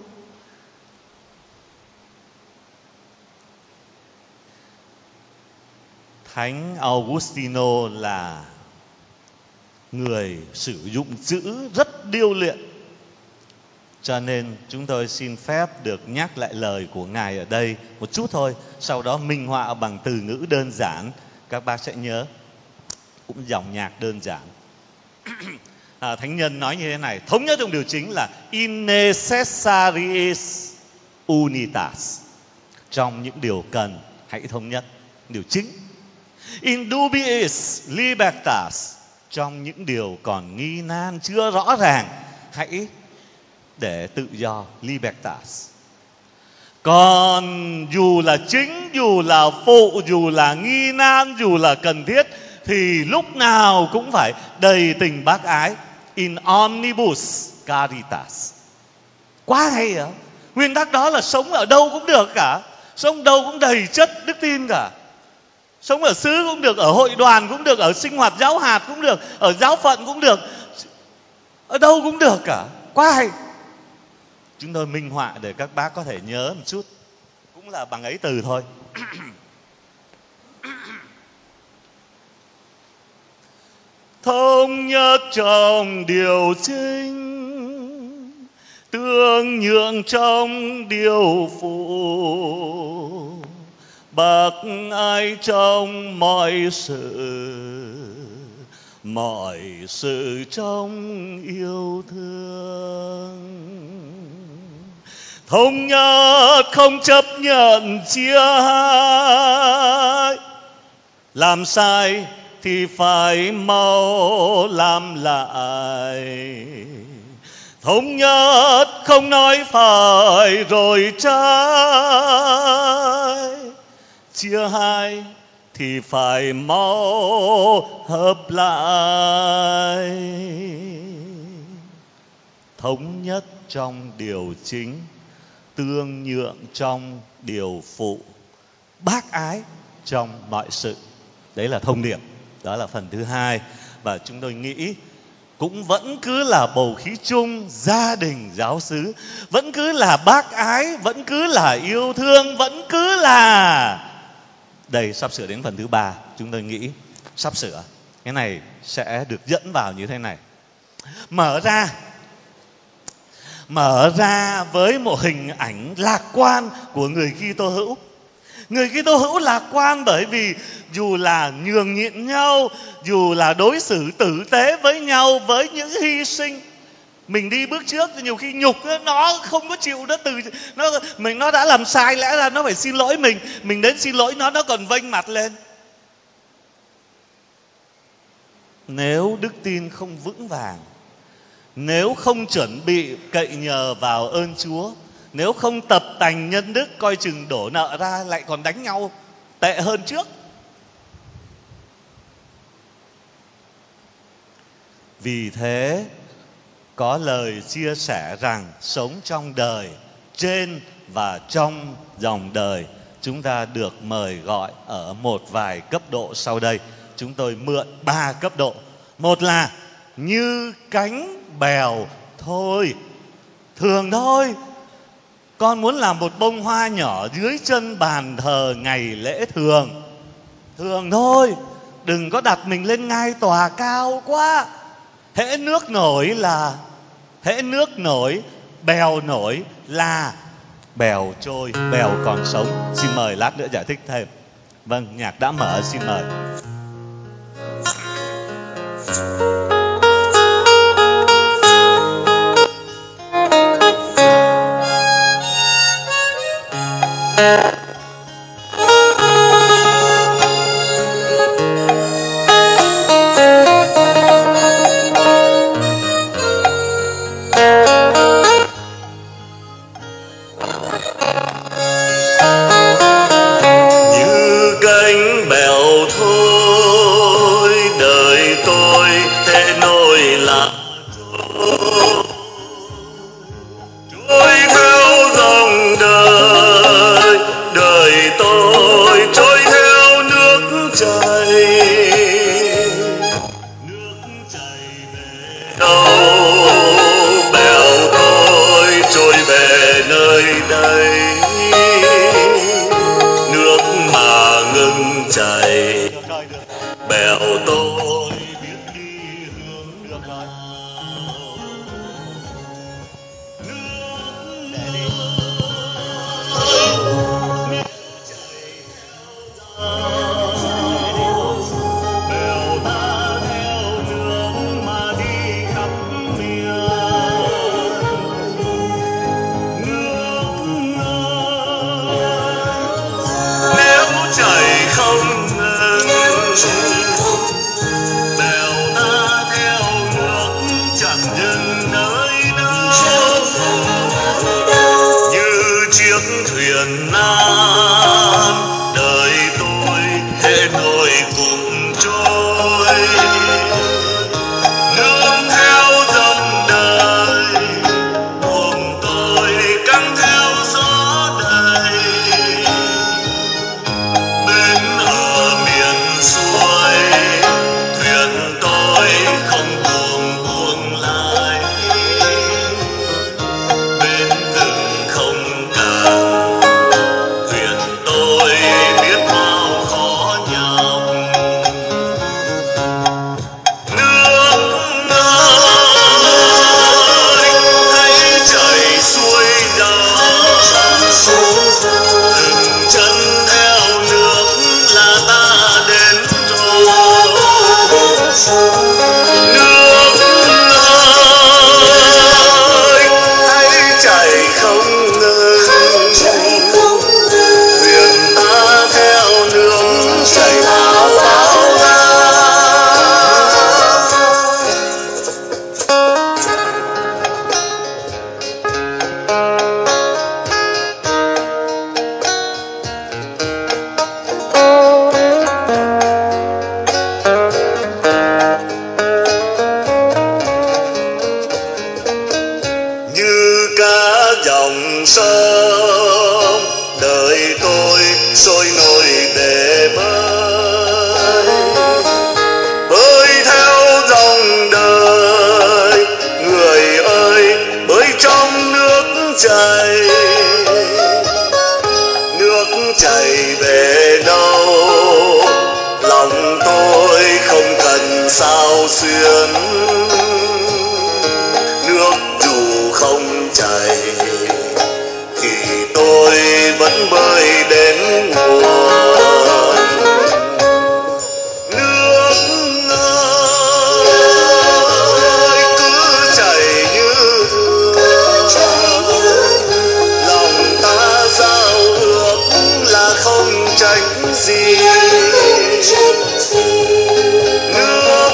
Thánh Augustino là người sử dụng chữ rất điêu luyện, cho nên chúng tôi xin phép được nhắc lại lời của Ngài ở đây một chút thôi, sau đó minh họa bằng từ ngữ đơn giản, các bác sẽ nhớ, cũng dòng nhạc đơn giản. Thánh nhân nói như thế này: thống nhất trong điều chính là in necessariis unitas, trong những điều cần hãy thống nhất, điều chính. In dubiis libertas, trong những điều còn nghi nan chưa rõ ràng hãy để tự do, libertas. Còn dù là chính, dù là phụ, dù là nghi nan, dù là cần thiết, thì lúc nào cũng phải đầy tình bác ái, in omnibus caritas. Quá hay hả? Nguyên tắc đó là sống ở đâu cũng được cả, sống đâu cũng đầy chất đức tin cả. Sống ở xứ cũng được, ở hội đoàn cũng được, ở sinh hoạt giáo hạt cũng được, ở giáo phận cũng được, ở đâu cũng được cả. Quá hay. Chúng tôi minh họa để các bác có thể nhớ một chút, cũng là bằng ấy từ thôi. Thống nhất trong điều chính, tương nhượng trong điều phụ, bác ái trong mọi sự trong yêu thương. Thống nhất không chấp nhận chia hai, làm sai thì phải mau làm lại. Thống nhất không nói phải rồi trái, chia hai thì phải mau hợp lại. Thống nhất trong điều chính, tương nhượng trong điều phụ, bác ái trong mọi sự. Đấy là thông điệp, đó là phần thứ hai. Và chúng tôi nghĩ cũng vẫn cứ là bầu khí chung gia đình giáo xứ, vẫn cứ là bác ái, vẫn cứ là yêu thương, vẫn cứ là... Đây, sắp sửa đến phần thứ ba. Chúng tôi nghĩ sắp sửa cái này sẽ được dẫn vào như thế này. Mở ra với một hình ảnh lạc quan của người Kitô hữu. Người Kitô hữu lạc quan bởi vì dù là nhường nhịn nhau, dù là đối xử tử tế với nhau với những hy sinh. Mình đi bước trước nhiều khi nhục nó không có chịu, nó đã làm sai, lẽ ra nó phải xin lỗi mình đến xin lỗi nó còn vênh mặt lên. Nếu đức tin không vững vàng, nếu không chuẩn bị cậy nhờ vào ơn Chúa, nếu không tập tành nhân đức, coi chừng đổ nợ ra lại còn đánh nhau tệ hơn trước. Vì thế có lời chia sẻ rằng sống trong đời, trên và trong dòng đời, chúng ta được mời gọi ở một vài cấp độ sau đây. Chúng tôi mượn 3 cấp độ. Một là như cánh bèo thôi, thường thôi. Con muốn làm một bông hoa nhỏ dưới chân bàn thờ ngày lễ thường, thường thôi. Đừng có đặt mình lên ngai tòa cao quá. Hễ nước nổi, bèo nổi là bèo trôi, bèo còn sống. Xin mời lát nữa giải thích thêm. Vâng, nhạc đã mở, xin mời. sông, đời tôi sôi nổi để bơi theo dòng đời. Người ơi, bơi trong nước chảy về đâu, lòng tôi không cần sao xuyến. Nước dù không chảy thì tôi vẫn bơi đến nguồn. Nước ơi, cứ chảy như thường, lòng ta giao ước là không tránh gì. Nước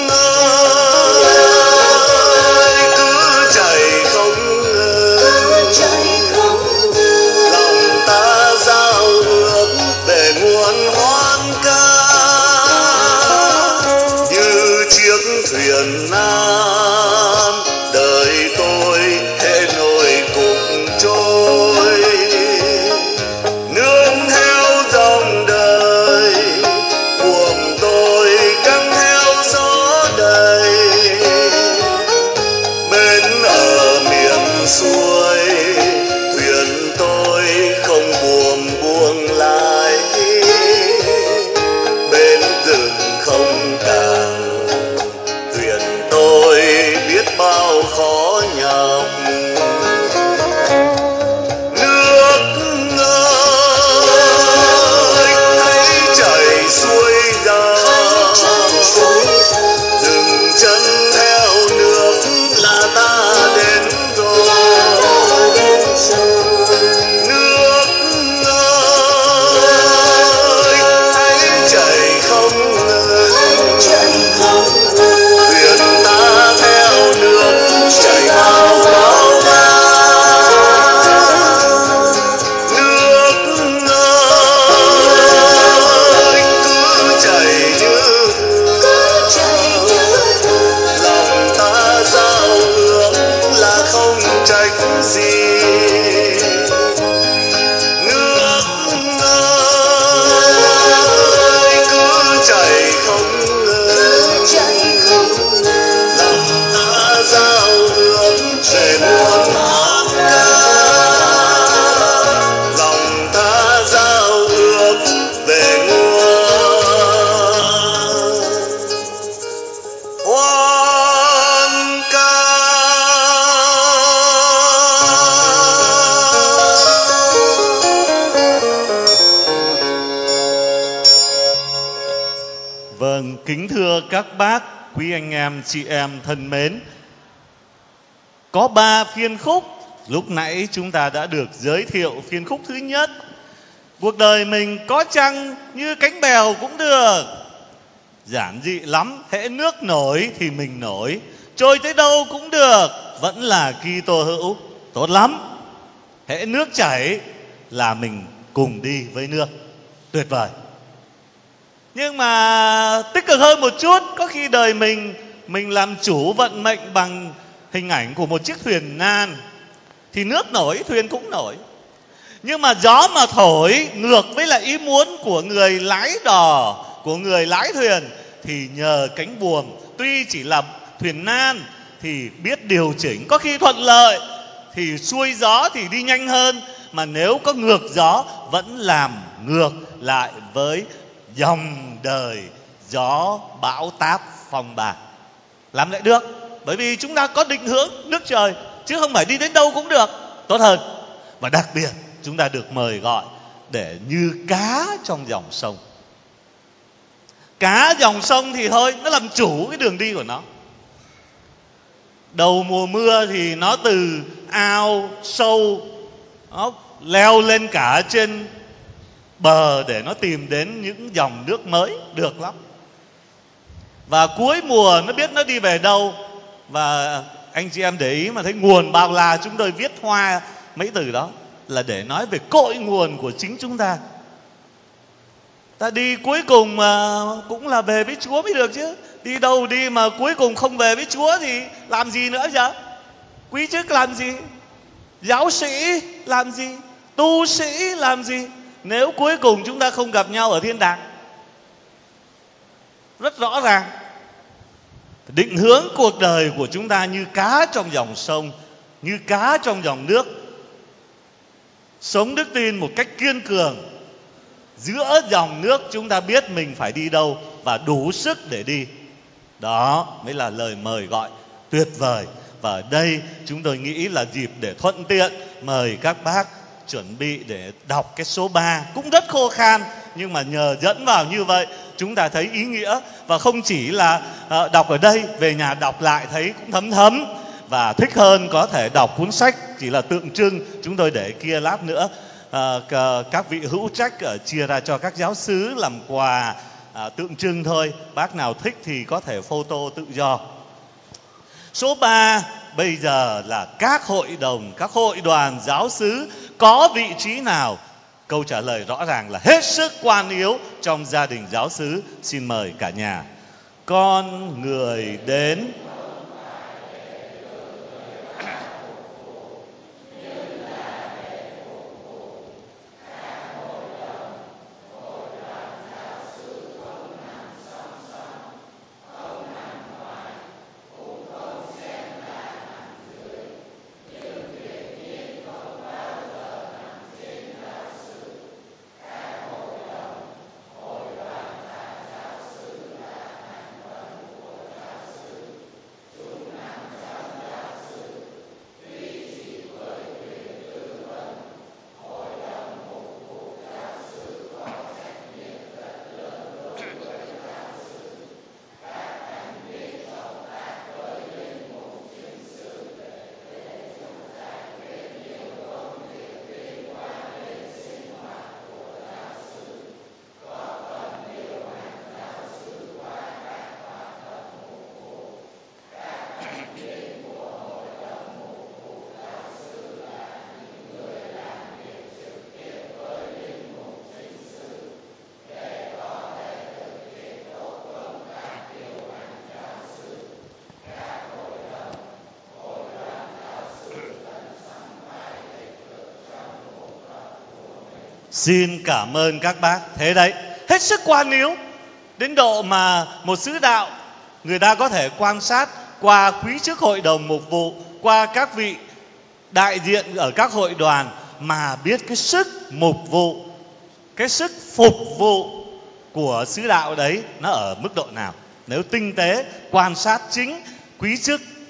ơi, cứ chảy không ngừng, lòng ta giao ước về nguồn hoang ca. Như chiếc thuyền nan, đời tôi thế nổi cùng trôi. Nương theo dòng đời, buồm tôi căng theo gió đầy. Bên ở miền xuôi, thuyền tôi không buồm buông lái. Bên rừng không cảng, thuyền tôi biết bao khó nhọc. Nước ơi, hãy chảy xuôi dòng, dừng chân theo nước là ta đến rồi. Nước ơi, hãy chảy không ngừng, thuyền ta theo nước chảy bao bão táp. Nước ơi, cứ chảy như thường, lòng ta giao ước là không tránh gì. Nước ơi, cứ chảy không ngừng, lòng ta giao ước về muôn hoang ca. Lòng ta giao ước về nguồn hoang ca. Vâng, kính thưa các bác, quý anh em, chị em thân mến. Có 3 phiên khúc. Lúc nãy chúng ta đã được giới thiệu phiên khúc thứ nhất. Cuộc đời mình có chăng như cánh bèo cũng được. Giản dị lắm, hễ nước nổi thì mình nổi. Trôi tới đâu cũng được, vẫn là Kitô hữu. Tốt lắm. Hễ nước chảy là mình cùng đi với nước. Tuyệt vời. Nhưng mà tích cực hơn một chút, có khi đời mình làm chủ vận mệnh bằng hình ảnh của một chiếc thuyền nan. Thì nước nổi, thuyền cũng nổi. Nhưng mà gió mà thổi ngược với lại ý muốn của người lái đò, của người lái thuyền, thì nhờ cánh buồm, tuy chỉ là thuyền nan thì biết điều chỉnh. Có khi thuận lợi thì xuôi gió thì đi nhanh hơn, mà nếu có ngược gió vẫn làm ngược lại với dòng đời gió bão táp phong ba. Làm lại được, bởi vì chúng ta có định hướng nước trời, chứ không phải đi đến đâu cũng được. Tốt hơn. Và đặc biệt chúng ta được mời gọi để như cá trong dòng sông. Cá dòng sông thì thôi, nó làm chủ cái đường đi của nó. Đầu mùa mưa thì nó từ ao sâu, nó leo lên cả trên bờ để nó tìm đến những dòng nước mới, được lắm. Và cuối mùa nó biết nó đi về đâu. Và anh chị em để ý mà thấy nguồn bao la, chúng tôi viết hoa mấy từ đó là để nói về cội nguồn của chính chúng ta. Ta đi cuối cùng mà cũng là về với Chúa mới được chứ. Đi đâu đi mà cuối cùng không về với Chúa thì làm gì nữa chứ? Quý chức làm gì? Giáo sĩ làm gì? Tu sĩ làm gì? Nếu cuối cùng chúng ta không gặp nhau ở thiên đàng. Rất rõ ràng. Định hướng cuộc đời của chúng ta như cá trong dòng sông, như cá trong dòng nước. Sống đức tin một cách kiên cường. Giữa dòng nước chúng ta biết mình phải đi đâu và đủ sức để đi. Đó mới là lời mời gọi tuyệt vời. Và ở đây chúng tôi nghĩ là dịp để thuận tiện mời các bác chuẩn bị để đọc cái số 3. Cũng rất khô khan, nhưng mà nhờ dẫn vào như vậy chúng ta thấy ý nghĩa. Và không chỉ là đọc ở đây, về nhà đọc lại thấy cũng thấm thấm. Và thích hơn có thể đọc cuốn sách chỉ là tượng trưng, chúng tôi để kia lát nữa. Các vị hữu trách chia ra cho các giáo xứ làm quà tượng trưng thôi. Bác nào thích thì có thể photo tự do. Số 3 bây giờ là các hội đồng, các hội đoàn giáo xứ có vị trí nào? Câu trả lời rõ ràng là hết sức quan yếu trong gia đình giáo xứ. Xin mời cả nhà. Con người đến Xin cảm ơn các bác. Thế đấy, hết sức quan yếu. Đến độ mà một sứ đạo người ta có thể quan sát qua quý chức hội đồng mục vụ, qua các vị đại diện ở các hội đoàn mà biết cái sức mục vụ, cái sức phục vụ của sứ đạo đấy nó ở mức độ nào. Nếu tinh tế quan sát chính quý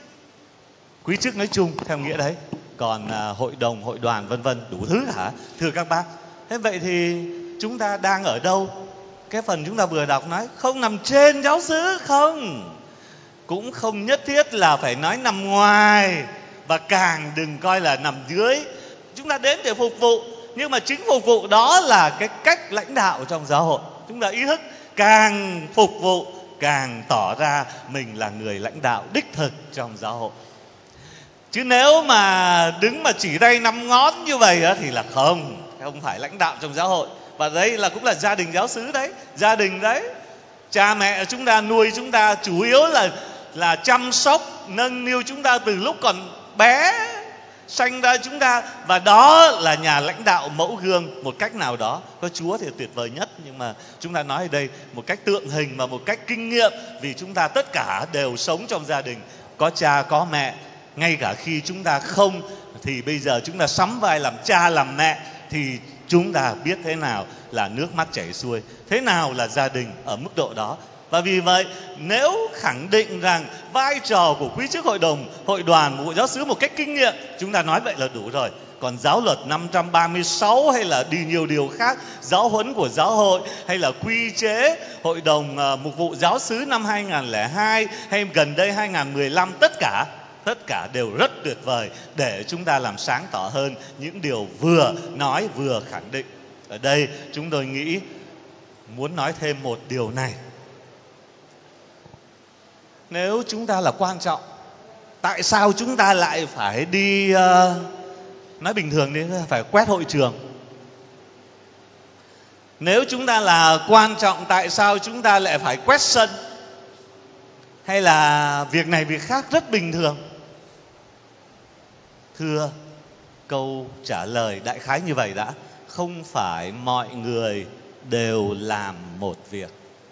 chức nói chung theo nghĩa đấy, còn hội đồng, hội đoàn vân vân đủ thứ hả? Thưa các bác, thế vậy thì chúng ta đang ở đâu? Cái phần chúng ta vừa đọc nói không nằm trên giáo xứ, không, cũng không nhất thiết là phải nói nằm ngoài, và càng đừng coi là nằm dưới. Chúng ta đến để phục vụ, nhưng mà chính phục vụ đó là cái cách lãnh đạo trong giáo hội. Chúng ta ý thức càng phục vụ càng tỏ ra mình là người lãnh đạo đích thực trong giáo hội. Chứ nếu mà đứng mà chỉ tay 5 ngón như vậy thì là không phải lãnh đạo trong giáo hội. Và đây là cũng là gia đình giáo xứ đấy, gia đình đấy. Cha mẹ chúng ta nuôi chúng ta chủ yếu là chăm sóc, nâng niu chúng ta từ lúc còn bé, sanh ra chúng ta. Và đó là nhà lãnh đạo mẫu gương một cách nào đó. Có Chúa thì tuyệt vời nhất, nhưng mà chúng ta nói ở đây một cách tượng hình và một cách kinh nghiệm. Vì chúng ta tất cả đều sống trong gia đình, có cha có mẹ. Ngay cả khi chúng ta không thì bây giờ chúng ta sắm vai làm cha làm mẹ, thì chúng ta biết thế nào là nước mắt chảy xuôi, thế nào là gia đình ở mức độ đó. Và vì vậy nếu khẳng định rằng vai trò của quý chức hội đồng, hội đoàn, hội giáo xứ một cách kinh nghiệm, chúng ta nói vậy là đủ rồi. Còn giáo luật 536 hay là đi nhiều điều khác, giáo huấn của giáo hội, hay là quy chế hội đồng mục vụ giáo xứ năm 2002 hay gần đây 2015, tất cả đều rất tuyệt vời để chúng ta làm sáng tỏ hơn những điều vừa nói vừa khẳng định. Ở đây chúng tôi nghĩ muốn nói thêm một điều này. Nếu chúng ta là quan trọng, tại sao chúng ta lại phải đi nói bình thường đi, phải quét hội trường? Nếu chúng ta là quan trọng, tại sao chúng ta lại phải quét sân? Hay là việc này việc khác rất bình thường? Thưa, câu trả lời đại khái như vậy đã. Không phải mọi người đều làm một việc,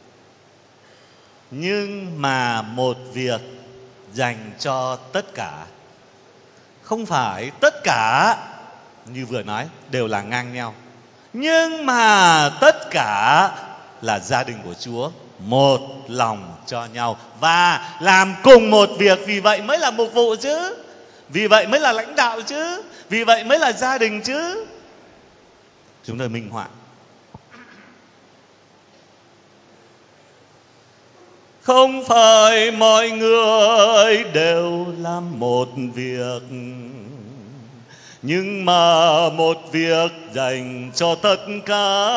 nhưng mà một việc dành cho tất cả. Không phải tất cả như vừa nói đều là ngang nhau, nhưng mà tất cả là gia đình của Chúa, một lòng cho nhau và làm cùng một việc. Vì vậy mới là mục vụ chứ, vì vậy mới là lãnh đạo chứ, vì vậy mới là gia đình chứ. Chúng tôi minh họa. Không phải mọi người đều làm một việc, nhưng mà một việc dành cho tất cả.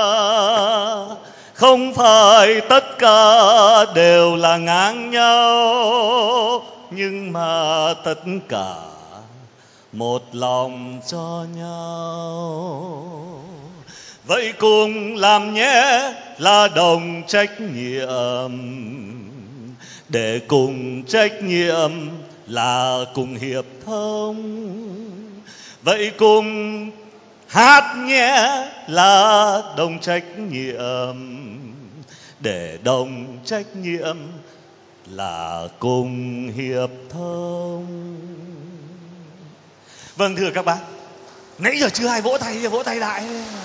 Không phải tất cả đều là ngang nhau, nhưng mà tất cả một lòng cho nhau. Vậy cùng làm nhé là đồng trách nhiệm, để cùng trách nhiệm là cùng hiệp thông. Vậy cùng hát nhé là đồng trách nhiệm, để đồng trách nhiệm là cùng hiệp thông. Vâng, thưa các bác, nãy giờ chưa ai vỗ tay lại.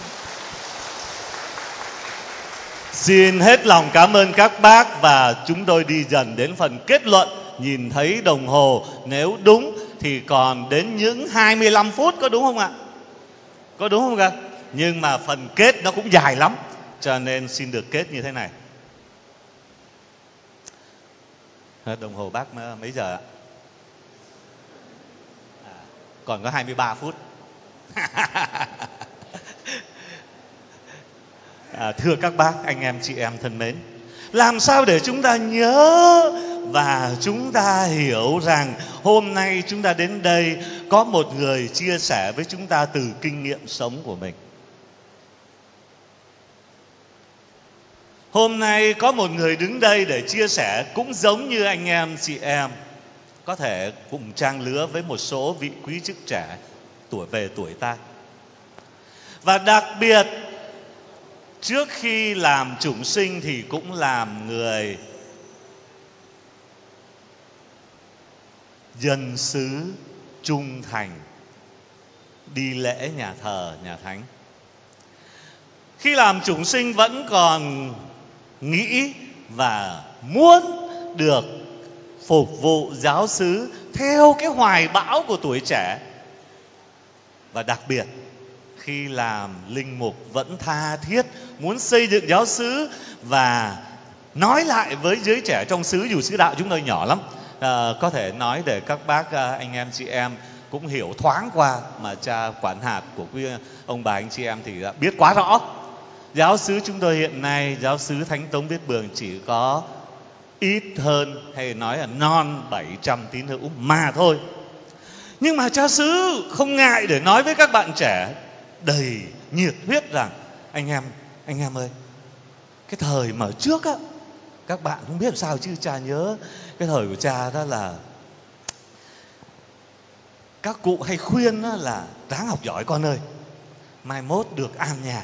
Xin hết lòng cảm ơn các bác, và chúng tôi đi dần đến phần kết luận. Nhìn thấy đồng hồ, nếu đúng thì còn đến những 25 phút, có đúng không ạ? Có đúng không ạ? Nhưng mà phần kết nó cũng dài lắm, cho nên xin được kết như thế này. Đồng hồ bác mấy giờ ạ? Còn có 23 phút. Thưa các bác, anh em, chị em thân mến, làm sao để chúng ta nhớ và chúng ta hiểu rằng hôm nay chúng ta đến đây có một người chia sẻ với chúng ta từ kinh nghiệm sống của mình. Hôm nay có một người đứng đây để chia sẻ cũng giống như anh em, chị em, có thể cùng trang lứa với một số vị quý chức trẻ tuổi về tuổi ta. Và đặc biệt, trước khi làm chủng sinh thì cũng làm người dân xứ trung thành, đi lễ nhà thờ, nhà thánh. Khi làm chủng sinh vẫn còn nghĩ và muốn được phục vụ giáo xứ theo cái hoài bão của tuổi trẻ. Và đặc biệt, khi làm linh mục vẫn tha thiết muốn xây dựng giáo xứ và nói lại với giới trẻ trong xứ, dù xứ đạo chúng tôi nhỏ lắm, có thể nói để các bác, anh em, chị em cũng hiểu thoáng qua, mà cha quản hạt của quý ông bà anh chị em thì đã biết quá rõ. Giáo xứ chúng tôi hiện nay, giáo xứ Thánh Tống Viết Bường chỉ có ít hơn, hay nói là non 700 tín hữu mà thôi. Nhưng mà cha xứ không ngại để nói với các bạn trẻ đầy nhiệt huyết rằng anh em ơi, cái thời mà trước á, các bạn không biết sao chứ cha nhớ cái thời của cha đó là các cụ hay khuyên đó là ráng học giỏi con ơi, mai mốt được an nhàn.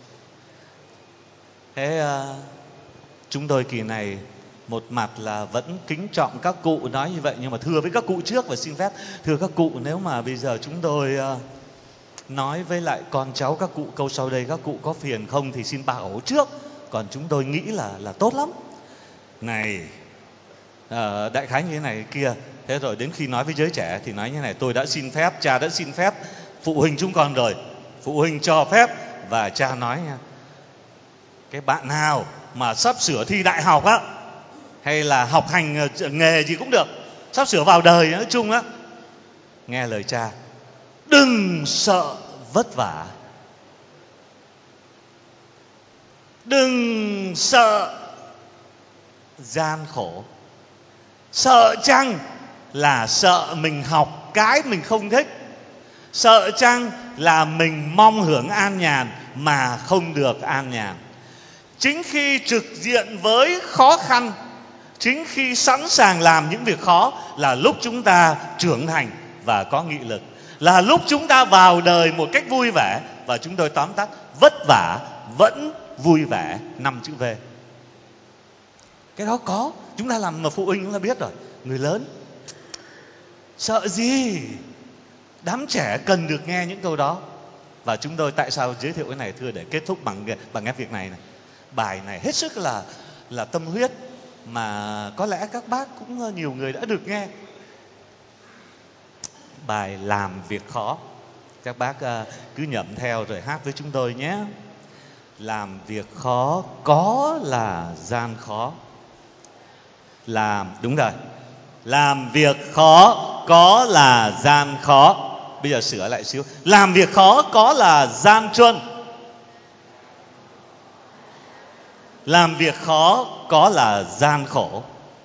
Thế chúng tôi kỳ này một mặt là vẫn kính trọng các cụ nói như vậy, nhưng mà thưa với các cụ trước và xin phép thưa các cụ, nếu mà bây giờ chúng tôi nói với lại con cháu các cụ câu sau đây, các cụ có phiền không thì xin bảo trước, còn chúng tôi nghĩ là tốt lắm. Này, đại khái như thế này kia. Thế rồi đến khi nói với giới trẻ thì nói như thế này: tôi đã xin phép, cha đã xin phép phụ huynh chúng con rồi, phụ huynh cho phép. Và cha nói nha, cái bạn nào mà sắp sửa thi đại học á, hay là học hành nghề gì cũng được, sắp sửa vào đời nói chung á, nghe lời cha, đừng sợ vất vả, đừng sợ gian khổ. Sợ chăng là sợ mình học cái mình không thích, sợ chăng là mình mong hưởng an nhàn mà không được an nhàn. Chính khi trực diện với khó khăn, chính khi sẵn sàng làm những việc khó là lúc chúng ta trưởng thành và có nghị lực. là lúc chúng ta vào đời một cách vui vẻ, và chúng tôi tóm tắt vất vả vẫn vui vẻ, 5 chữ V. Cái đó có, chúng ta làm mà phụ huynh chúng ta biết rồi. Người lớn sợ gì, đám trẻ cần được nghe những câu đó. Và chúng tôi tại sao giới thiệu cái này thưa, để kết thúc bằng cái việc này này. Bài này hết sức là tâm huyết, mà có lẽ các bác cũng nhiều người đã được nghe. Bài làm việc khó, các bác cứ nhẩm theo rồi hát với chúng tôi nhé. Làm việc khó có là gian khó. Đúng rồi. Làm việc khó có là gian khó. Bây giờ sửa lại xíu. Làm việc khó có là gian truân. Làm việc khó có là gian khổ.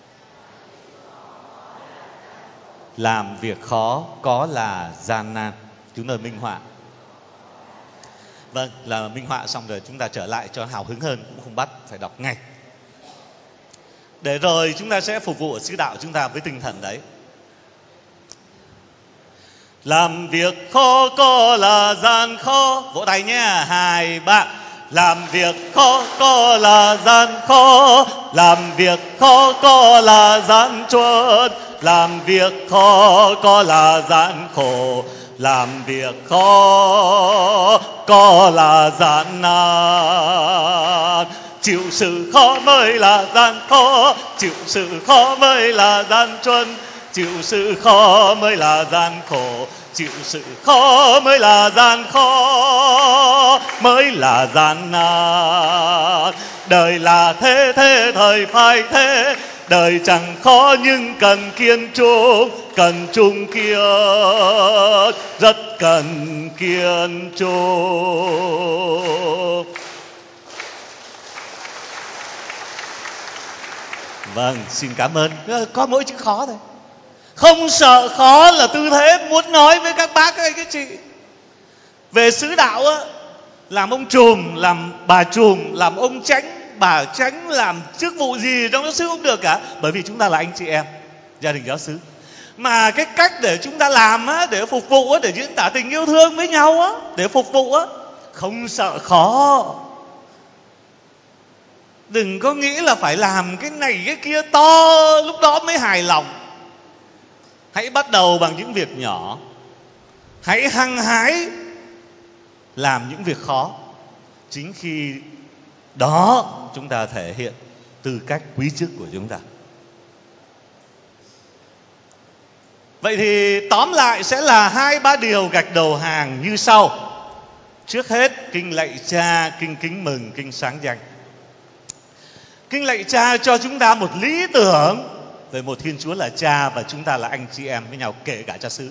Làm việc khó có là gian nan. Chúng tôi minh họa. Vâng, là minh họa xong rồi chúng ta trở lại cho hào hứng hơn, cũng không bắt phải đọc ngay. Để rồi chúng ta sẽ phục vụ ở sứ đạo chúng ta với tinh thần đấy. Làm việc khó có là gian khó. Vỗ tay nhé, 2, 3. Làm việc khó có là gian khó. Làm việc khó có là gian truân. Làm việc khó có là gian khổ. Làm việc khó có là gian nan. Chịu sự khó mới là gian khó. Chịu sự khó mới là gian truân. Chịu sự khó mới là gian khổ. Chịu sự khó mới là gian khó, mới là gian nan. Đời là thế thế, thời phải thế. Đời chẳng khó nhưng cần kiên trung. Cần trung kiên, rất cần kiên trung. Vâng, xin cảm ơn. Có mỗi chữ khó thôi. Không sợ khó là tư thế muốn nói với các bác ơi các chị. Về sứ đạo á, làm ông trùm, làm bà trùm, làm ông chánh, bà chánh, làm chức vụ gì trong giáo xứ cũng được cả. Bởi vì chúng ta là anh chị em gia đình giáo xứ. Mà cái cách để chúng ta làm á, để phục vụ á, để diễn tả tình yêu thương với nhau á, để phục vụ á, không sợ khó. Đừng có nghĩ là phải làm cái này cái kia to lúc đó mới hài lòng. Hãy bắt đầu bằng những việc nhỏ. Hãy hăng hái làm những việc khó. Chính khi đó chúng ta thể hiện tư cách quý chức của chúng ta. Vậy thì tóm lại sẽ là 2-3 điều gạch đầu hàng như sau. Trước hết, kinh lạy Cha, kinh kính mừng, kinh sáng danh. Kinh lạy Cha cho chúng ta một lý tưởng về một Thiên Chúa là Cha, và chúng ta là anh chị em với nhau, kể cả cha xứ.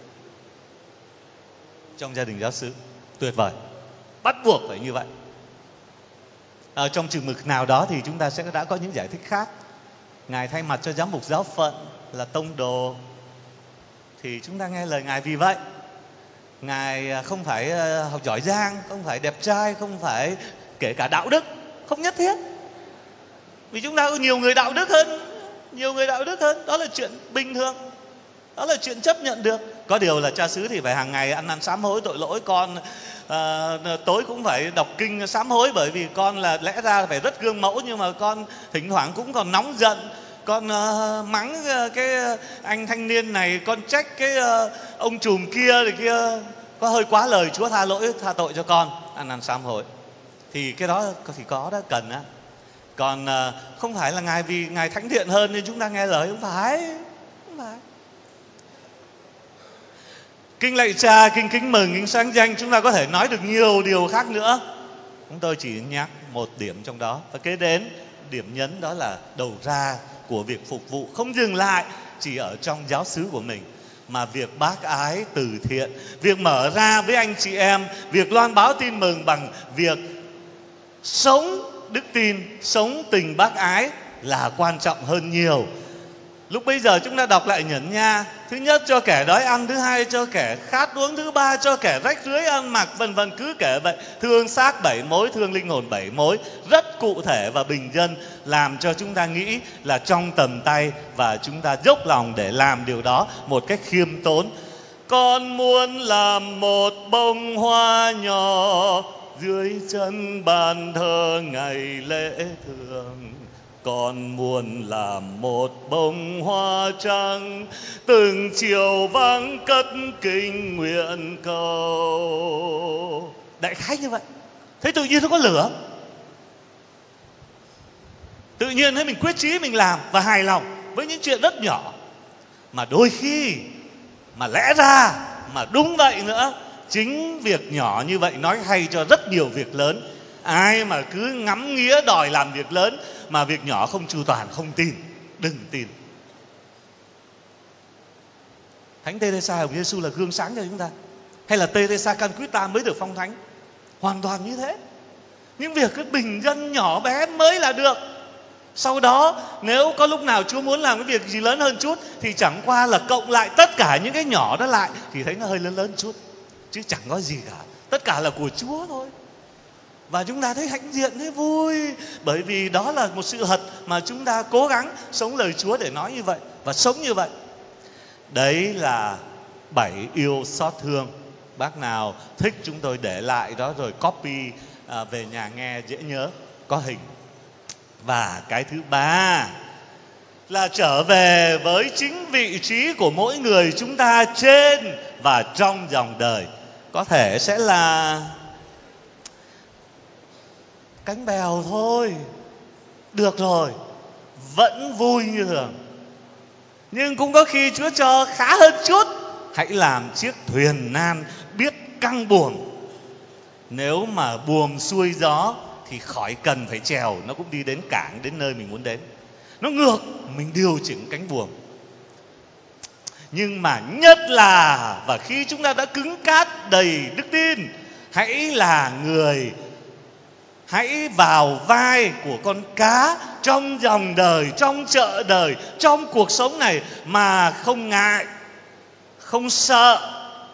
Trong gia đình giáo xứ, tuyệt vời, bắt buộc phải như vậy. Trong chừng mực nào đó thì chúng ta sẽ đã có những giải thích khác. Ngài thay mặt cho giám mục giáo phận là tông đồ, thì chúng ta nghe lời Ngài. Vì vậy Ngài không phải học giỏi giang, không phải đẹp trai, không phải kể cả đạo đức, không nhất thiết. Vì chúng ta có nhiều người đạo đức hơn, đó là chuyện bình thường, đó là chuyện chấp nhận được. Có điều là cha xứ thì phải hàng ngày ăn năn sám hối tội lỗi con, tối cũng phải đọc kinh sám hối, bởi vì con là lẽ ra phải rất gương mẫu, nhưng mà con thỉnh thoảng cũng còn nóng giận. Con mắng cái anh thanh niên này, con trách cái ông trùm kia thì kia, có hơi quá lời. Chúa tha lỗi tha tội cho con, ăn năn sám hối. Thì cái đó thì có đó, cần á. Còn không phải là Ngài vì Ngài thánh thiện hơn nên chúng ta nghe lời, không phải. Kinh lạy Cha, kinh kính mừng, kinh sáng danh, chúng ta có thể nói được nhiều điều khác nữa. Chúng tôi chỉ nhắc một điểm trong đó. Và kế đến điểm nhấn đó là đầu ra của việc phục vụ không dừng lại chỉ ở trong giáo xứ của mình, mà việc bác ái từ thiện, việc mở ra với anh chị em, việc loan báo tin mừng bằng việc sống đức tin, sống tình bác ái là quan trọng hơn nhiều. Lúc bây giờ chúng ta đọc lại nhẫn nha. Thứ nhất, cho kẻ đói ăn. Thứ hai, cho kẻ khát uống. Thứ ba, cho kẻ rách rưới ăn mặc, vân vân, cứ kể vậy. Thương xác 7 mối, thương linh hồn 7 mối. Rất cụ thể và bình dân, làm cho chúng ta nghĩ là trong tầm tay, và chúng ta dốc lòng để làm điều đó một cách khiêm tốn. Con muốn làm một bông hoa nhỏ dưới chân bàn thờ ngày lễ thường. Con muốn làm một bông hoa trắng từng chiều vang cất kinh nguyện cầu. Đại khái như vậy. Thế tự nhiên nó có lửa. Tự nhiên thấy mình quyết chí mình làm và hài lòng với những chuyện rất nhỏ. Mà đôi khi mà lẽ ra mà đúng vậy nữa, chính việc nhỏ như vậy nói hay cho rất nhiều việc lớn. Ai mà cứ ngắm nghía đòi làm việc lớn mà việc nhỏ không chu toàn, không tin, đừng tin. Thánh Teresa của Giêsu là gương sáng cho chúng ta. Hay là Teresa Calcutta mới được phong thánh. Hoàn toàn như thế. Những việc cứ bình dân nhỏ bé mới là được. Sau đó nếu có lúc nào Chúa muốn làm cái việc gì lớn hơn chút thì chẳng qua là cộng lại tất cả những cái nhỏ đó lại thì thấy nó hơi lớn lớn chút, chứ chẳng có gì cả. Tất cả là của Chúa thôi. Và chúng ta thấy hãnh diện, thấy vui, bởi vì đó là một sự thật mà chúng ta cố gắng sống lời Chúa để nói như vậy và sống như vậy. Đấy là 7 yêu xót thương. Bác nào thích chúng tôi để lại đó rồi copy về nhà nghe dễ nhớ, có hình. Và cái thứ ba là trở về với chính vị trí của mỗi người chúng ta trên và trong dòng đời. Có thể sẽ là cánh bèo thôi, được rồi, vẫn vui như thường. Nhưng cũng có khi Chúa cho khá hơn chút, hãy làm chiếc thuyền nan biết căng buồm. Nếu mà buồm xuôi gió thì khỏi cần phải chèo, nó cũng đi đến cảng, đến nơi mình muốn đến. Nó ngược, mình điều chỉnh cánh buồm. Nhưng mà nhất là, và khi chúng ta đã cứng cáp đầy đức tin, hãy là người, hãy vào vai của con cá trong dòng đời, trong chợ đời, trong cuộc sống này mà không ngại, không sợ.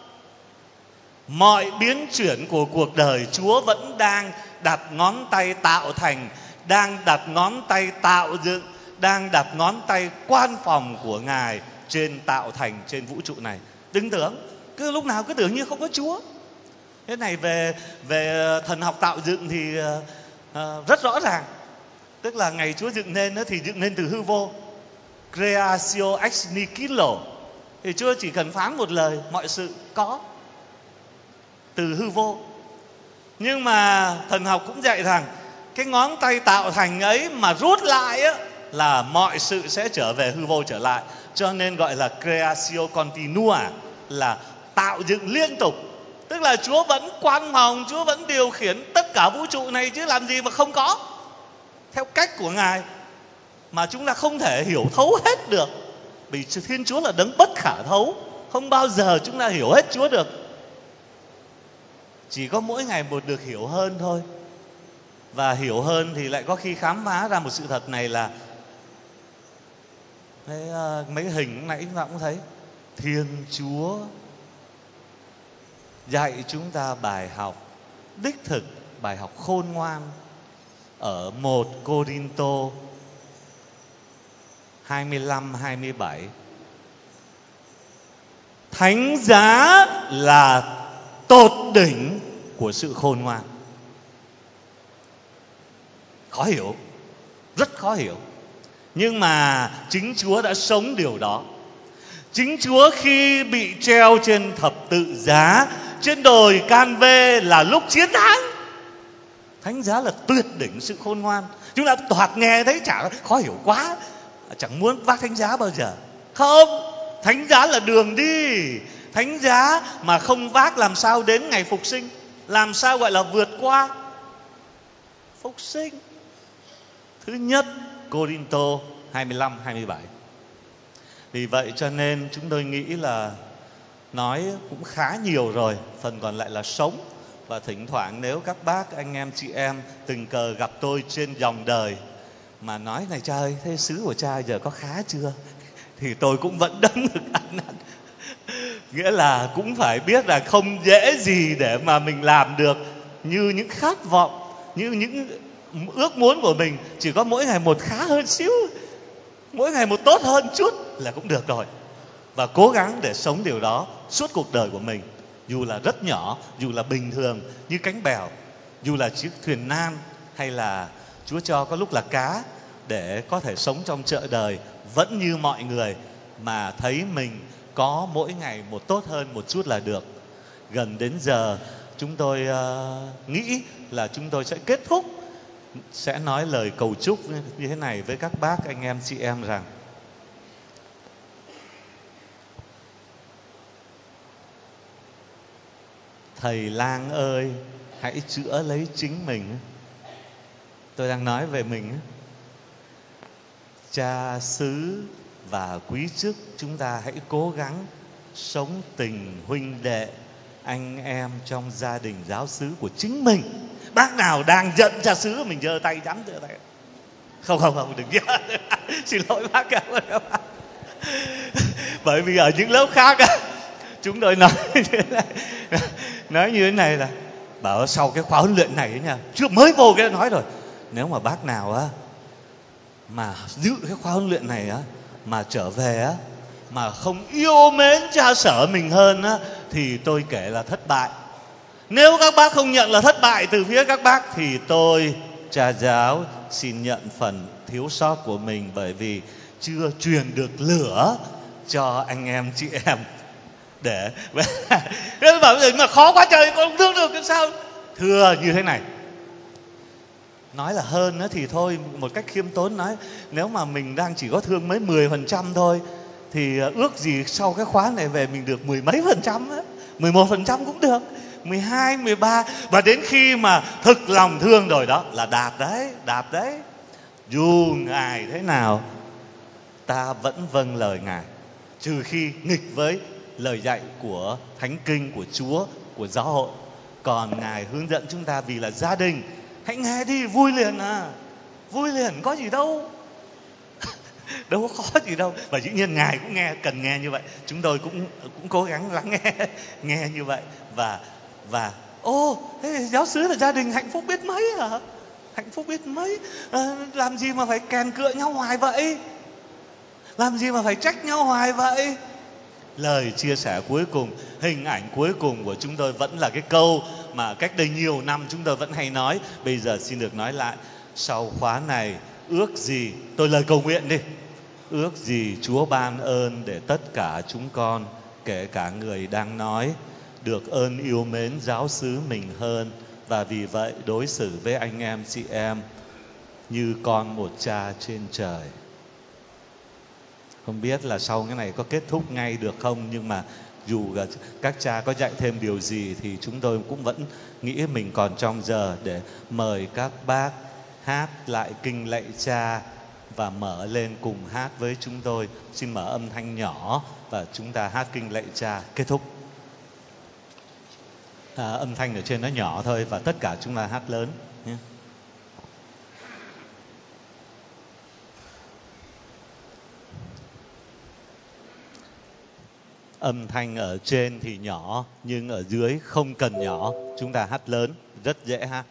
Mọi biến chuyển của cuộc đời Chúa vẫn đang đặt ngón tay tạo thành, đang đặt ngón tay tạo dựng, đang đặt ngón tay quan phòng của Ngài trên tạo thành, trên vũ trụ này. Đừng tưởng, cứ lúc nào cứ tưởng như không có Chúa. Thế này về thần học tạo dựng thì rất rõ ràng. Tức là ngày Chúa dựng nên thì dựng nên từ hư vô, creatio ex nihilo. Thì Chúa chỉ cần phán một lời, mọi sự có, từ hư vô. Nhưng mà thần học cũng dạy rằng cái ngón tay tạo thành ấy mà rút lại á, là mọi sự sẽ trở về hư vô trở lại. Cho nên gọi là creatio continua, là tạo dựng liên tục. Tức là Chúa vẫn quan phòng, Chúa vẫn điều khiển tất cả vũ trụ này, chứ làm gì mà không có, theo cách của Ngài mà chúng ta không thể hiểu thấu hết được. Vì Thiên Chúa là đấng bất khả thấu, không bao giờ chúng ta hiểu hết Chúa được. Chỉ có mỗi ngày một được hiểu hơn thôi. Và hiểu hơn thì lại có khi khám phá ra một sự thật này là mấy hình lúc nãy chúng ta cũng thấy, Thiên Chúa dạy chúng ta bài học đích thực, bài học khôn ngoan ở 1 Cô-rinh-tô 25-27. Thánh giá là tột đỉnh của sự khôn ngoan. Khó hiểu, rất khó hiểu. Nhưng mà chính Chúa đã sống điều đó. Chính Chúa khi bị treo trên thập tự giá, trên đồi Can Vê là lúc chiến thắng. Thánh giá là tuyệt đỉnh sự khôn ngoan. Chúng ta thoạt nghe thấy chả khó hiểu quá, chẳng muốn vác thánh giá bao giờ. Không, thánh giá là đường đi. Thánh giá mà không vác làm sao đến ngày phục sinh? Làm sao gọi là vượt qua phục sinh? Thứ nhất Cô-rinh-tô 25-27. Vì vậy cho nên chúng tôi nghĩ là nói cũng khá nhiều rồi, phần còn lại là sống. Và thỉnh thoảng nếu các bác, anh em, chị em tình cờ gặp tôi trên dòng đời mà nói này cha ơi, thế xứ của cha giờ có khá chưa? Thì tôi cũng vẫn đấm ngực ăn năn. Nghĩa là cũng phải biết là không dễ gì để mà mình làm được như những khát vọng, như những ước muốn của mình. Chỉ có mỗi ngày một khá hơn xíu, mỗi ngày một tốt hơn chút là cũng được rồi. và cố gắng để sống điều đó suốt cuộc đời của mình. Dù là rất nhỏ, dù là bình thường như cánh bèo, dù là chiếc thuyền nan, hay là Chúa cho có lúc là cá, để có thể sống trong chợ đời vẫn như mọi người, mà thấy mình có mỗi ngày một tốt hơn một chút là được. Gần đến giờ chúng tôi nghĩ là chúng tôi sẽ kết thúc, sẽ nói lời cầu chúc như thế này với các bác, anh em, chị em rằng: Thầy lang ơi, hãy chữa lấy chính mình. Tôi đang nói về mình. Cha xứ và quý chức, chúng ta hãy cố gắng sống tình huynh đệ, anh em trong gia đình giáo xứ của chính mình. Bác nào đang giận cha xứ mình giơ tay, dám giơ tay. Không, đừng giơ. Xin lỗi bác. Bởi vì ở những lớp khác chúng tôi nói như thế này là bảo sau cái khóa huấn luyện này ấy nha, chưa mới vô cái nói rồi, nếu mà bác nào á mà giữ cái khóa huấn luyện này á mà trở về á mà không yêu mến cha sở mình hơn á thì tôi kể là thất bại. Nếu các bác không nhận là thất bại từ phía các bác thì tôi, cha giáo, xin nhận phần thiếu sót của mình, bởi vì chưa truyền được lửa cho anh em chị em. Để bảo mà khó quá trời, con không thương được cái sao? Thưa như thế này, nói là hơn nữa thì thôi, một cách khiêm tốn nói, nếu mà mình đang chỉ có thương mấy 10% thôi thì ước gì sau cái khóa này về mình được 10 mấy %, 11% cũng được, 12, 13, và đến khi mà thực lòng thương rồi đó là đạt đấy. Dù Ngài thế nào ta vẫn vâng lời Ngài, trừ khi nghịch với lời dạy của Thánh Kinh, của Chúa, của giáo hội. Còn Ngài hướng dẫn chúng ta vì là gia đình, hãy nghe đi, vui liền vui liền, có gì đâu. Đâu có khó gì đâu. Và dĩ nhiên Ngài cũng cần nghe như vậy. Chúng tôi cũng cố gắng lắng nghe như vậy. Và giáo xứ là gia đình hạnh phúc biết mấy hả? Hạnh phúc biết mấy. Làm gì mà phải kèn cựa nhau hoài vậy? Làm gì mà phải trách nhau hoài vậy? Lời chia sẻ cuối cùng, hình ảnh cuối cùng của chúng tôi vẫn là cái câu mà cách đây nhiều năm chúng tôi vẫn hay nói. Bây giờ xin được nói lại. Sau khóa này, ước gì, tôi lời cầu nguyện đi, ước gì Chúa ban ơn để tất cả chúng con, kể cả người đang nói, được ơn yêu mến giáo xứ mình hơn, và vì vậy đối xử với anh em chị em như con một cha trên trời. Không biết là sau cái này có kết thúc ngay được không, nhưng mà dù các cha có dạy thêm điều gì thì chúng tôi cũng vẫn nghĩ mình còn trong giờ để mời các bác hát lại kinh lạy cha và mở lên cùng hát với chúng tôi. Xin mở âm thanh nhỏ và chúng ta hát kinh lạy cha kết thúc. Âm thanh ở trên nó nhỏ thôi và tất cả chúng ta hát lớn nhé. Âm thanh ở trên thì nhỏ, nhưng ở dưới không cần nhỏ. Chúng ta hát lớn, rất dễ hát.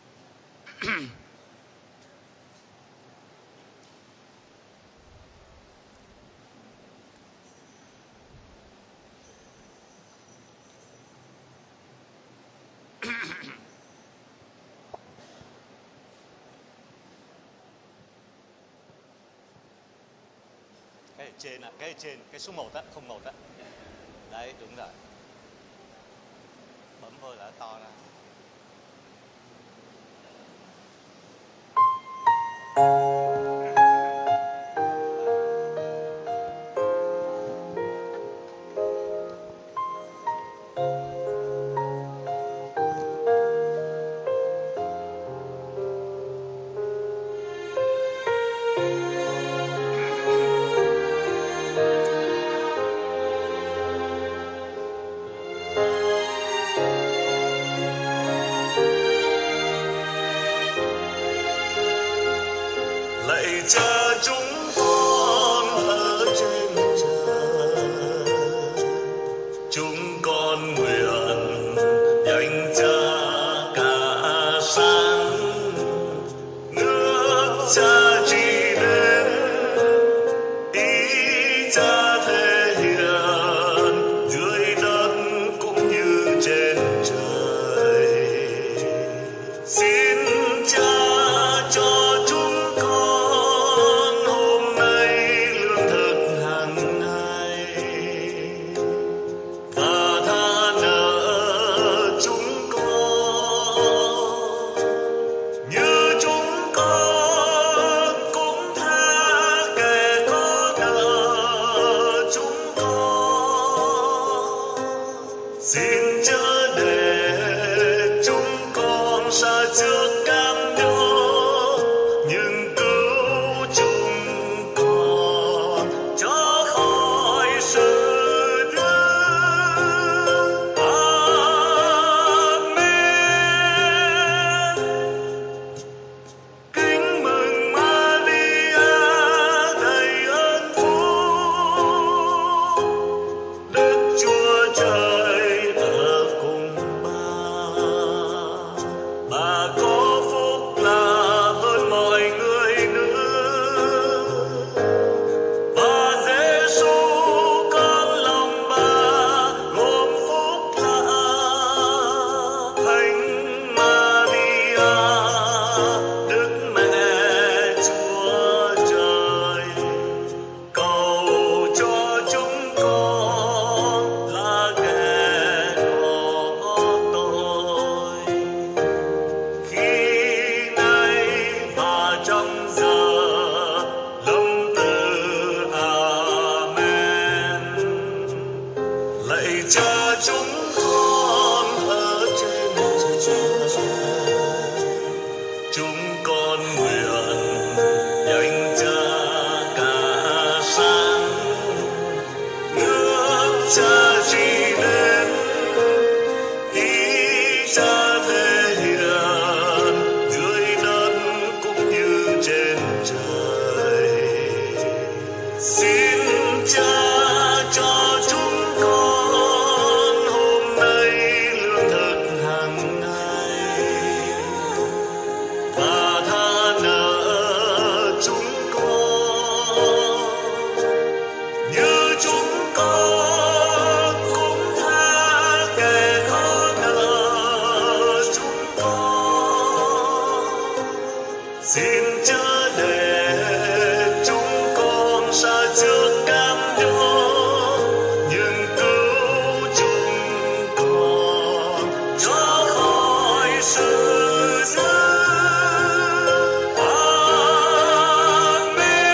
Cái trên, cái số 1 á, không 1 á. Đấy, đúng rồi. Bấm vô là to ra. Lạy cha chúng con ở trên trời, chúng con nguyện danh cha cả sáng, nước cha trị đến, ý cha thể hiện xin chớ để chúng con xa trước cam dỗ, nhưng cứu chúng con cho khỏi sự dữ. Amen. Kính mừng Maria đầy ơn phúc, Đức Chúa Trời ở cùng bà có phúc là hơn mọi người nữ, và Giêsu con lòng bà gồm phúc lạ. Thánh Maria, Đức Mẹ Chúa Trời, cầu cho chúng con là kẻ có tội, khi nay và trong giờ lâm tử. Amen. Lạy Cha chúng con ở trên trời, chúng con nguyện danh Cha cả sáng, nước Cha trị đến, ý Cha thể hiện dưới đất cũng như trên trời. Xin Cha cho chúng con hôm nay lương thực hàng ngày, và tha nợ chúng con như chúng con cũng tha kẻ có nợ chúng con. Xin chớ để chúng con xa trước cam dỗ, nhưng cứu chúng con cho khỏi sự dữ. Amen.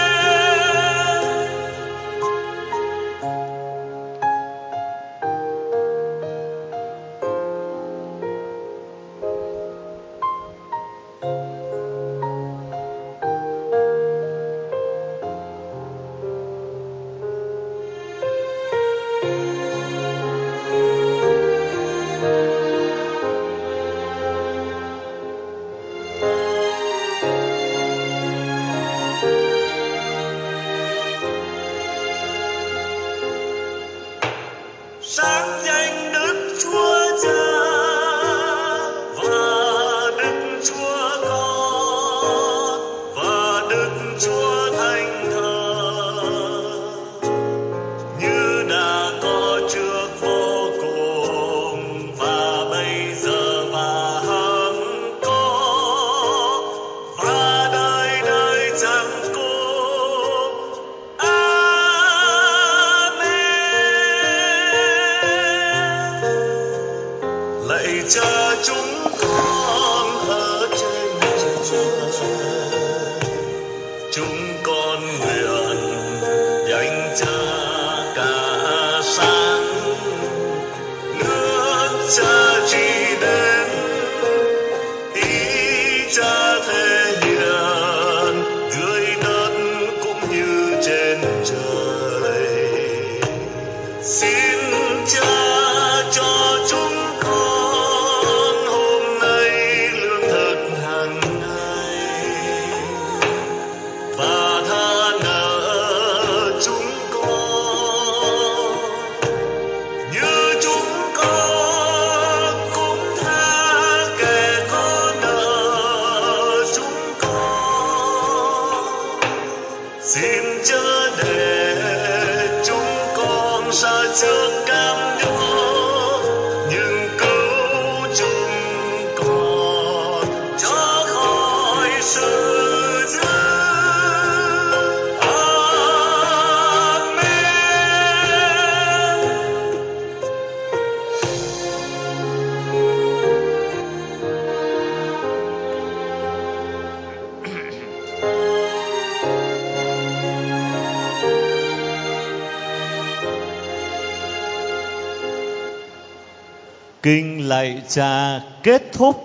Sáng danh Đức Chúa Cha và Đức Chúa Con và Đức Chúa Thánh Thần, như đã có trước vô cùng và bây giờ và hằng có và đời đời chẳng cùng. Lạy Cha chúng con ở trên trời, chúng con nguyện danh Cha cả sáng, nước Cha trị đến, ý Cha thể hiện dưới đất cũng như trên trời. Xin Cha cho chúng con hôm nay lương thực hàng ngày, và tha nợ chúng con như chúng con Kinh lạy Cha kết thúc